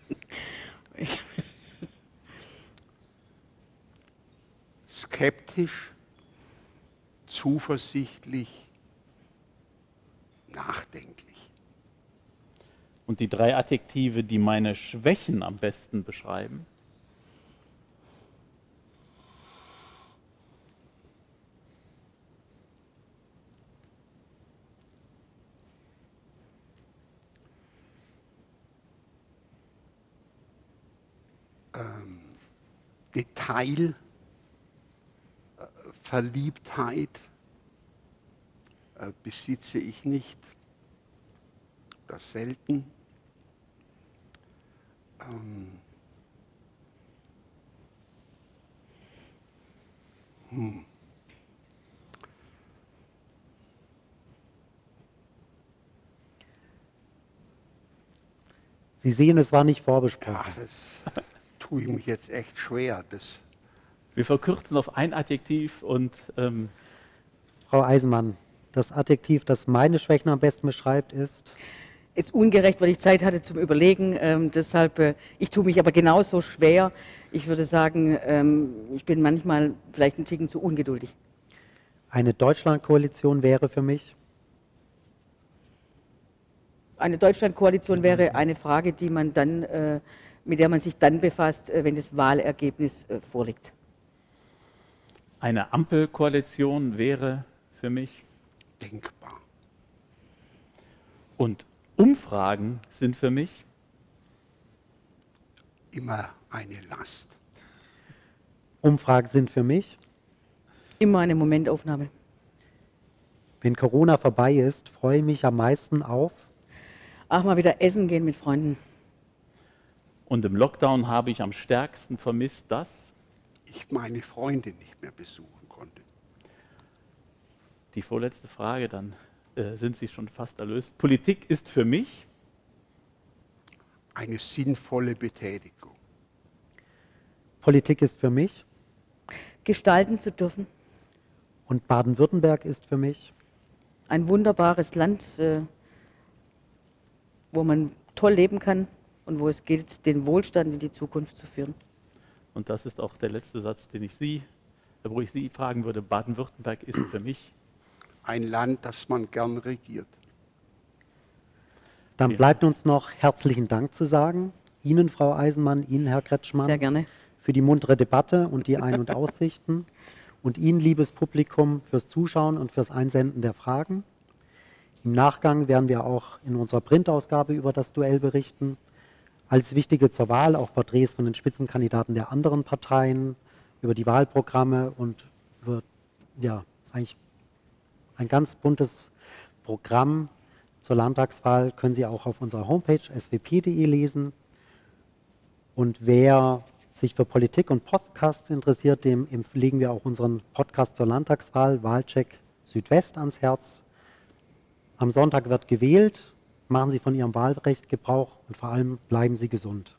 Skeptisch, zuversichtlich, nachdenklich. und die 3 Adjektive, die meine Schwächen am besten beschreiben. Detail, Verliebtheit besitze ich nicht oder selten. Sie sehen, es war nicht Ja, vorbesprochen. das tue ich mich jetzt echt schwer. Wir verkürzen auf ein Adjektiv und Frau Eisenmann, das Adjektiv, das meine Schwächen am besten beschreibt, ist Jetzt ungerecht, weil ich Zeit hatte zum Überlegen. Deshalb, ich tue mich aber genauso schwer. Ich würde sagen, ich bin manchmal vielleicht ein Ticken zu ungeduldig. eine Deutschlandkoalition wäre für mich. Eine Deutschlandkoalition wäre eine Frage, die man dann, mit der man sich dann befasst, wenn das Wahlergebnis vorliegt. eine Ampelkoalition wäre für mich. Denkbar. Und Umfragen sind für mich. Immer eine Last. Umfragen sind für mich. Immer eine Momentaufnahme. Wenn Corona vorbei ist, freue ich mich am meisten auf. Ach, mal wieder essen gehen mit Freunden. Und im Lockdown habe ich am stärksten vermisst, dass Ich meine Freunde nicht mehr besuchen konnte. die vorletzte Frage, dann sind Sie schon fast erlöst. Politik ist für mich. Eine sinnvolle Betätigung. Politik ist für mich. Gestalten zu dürfen. Und Baden-Württemberg ist für mich. ein wunderbares Land, wo man toll leben kann und wo es gilt, den Wohlstand in die Zukunft zu führen. Und das ist auch der letzte Satz, wo ich Sie fragen würde. Baden-Württemberg ist für mich ein Land, das man gern regiert. Dann bleibt uns noch herzlichen Dank zu sagen. Ihnen, Frau Eisenmann, Ihnen, Herr Kretschmann, Sehr gerne. für die muntere Debatte und die Ein- und Aussichten. Und Ihnen, liebes Publikum, fürs Zuschauen und fürs Einsenden der Fragen. Im Nachgang werden wir auch in unserer Printausgabe über das Duell berichten. Als wichtige zur Wahl auch Porträts von den Spitzenkandidaten der anderen Parteien, über die Wahlprogramme und über eigentlich ein ganz buntes Programm zur Landtagswahl können Sie auch auf unserer Homepage swp.de lesen. Und wer sich für Politik und Podcasts interessiert, dem legen wir auch unseren Podcast zur Landtagswahl, Wahlcheck Südwest, ans Herz. Am Sonntag wird gewählt. Machen Sie von Ihrem Wahlrecht Gebrauch und vor allem bleiben Sie gesund.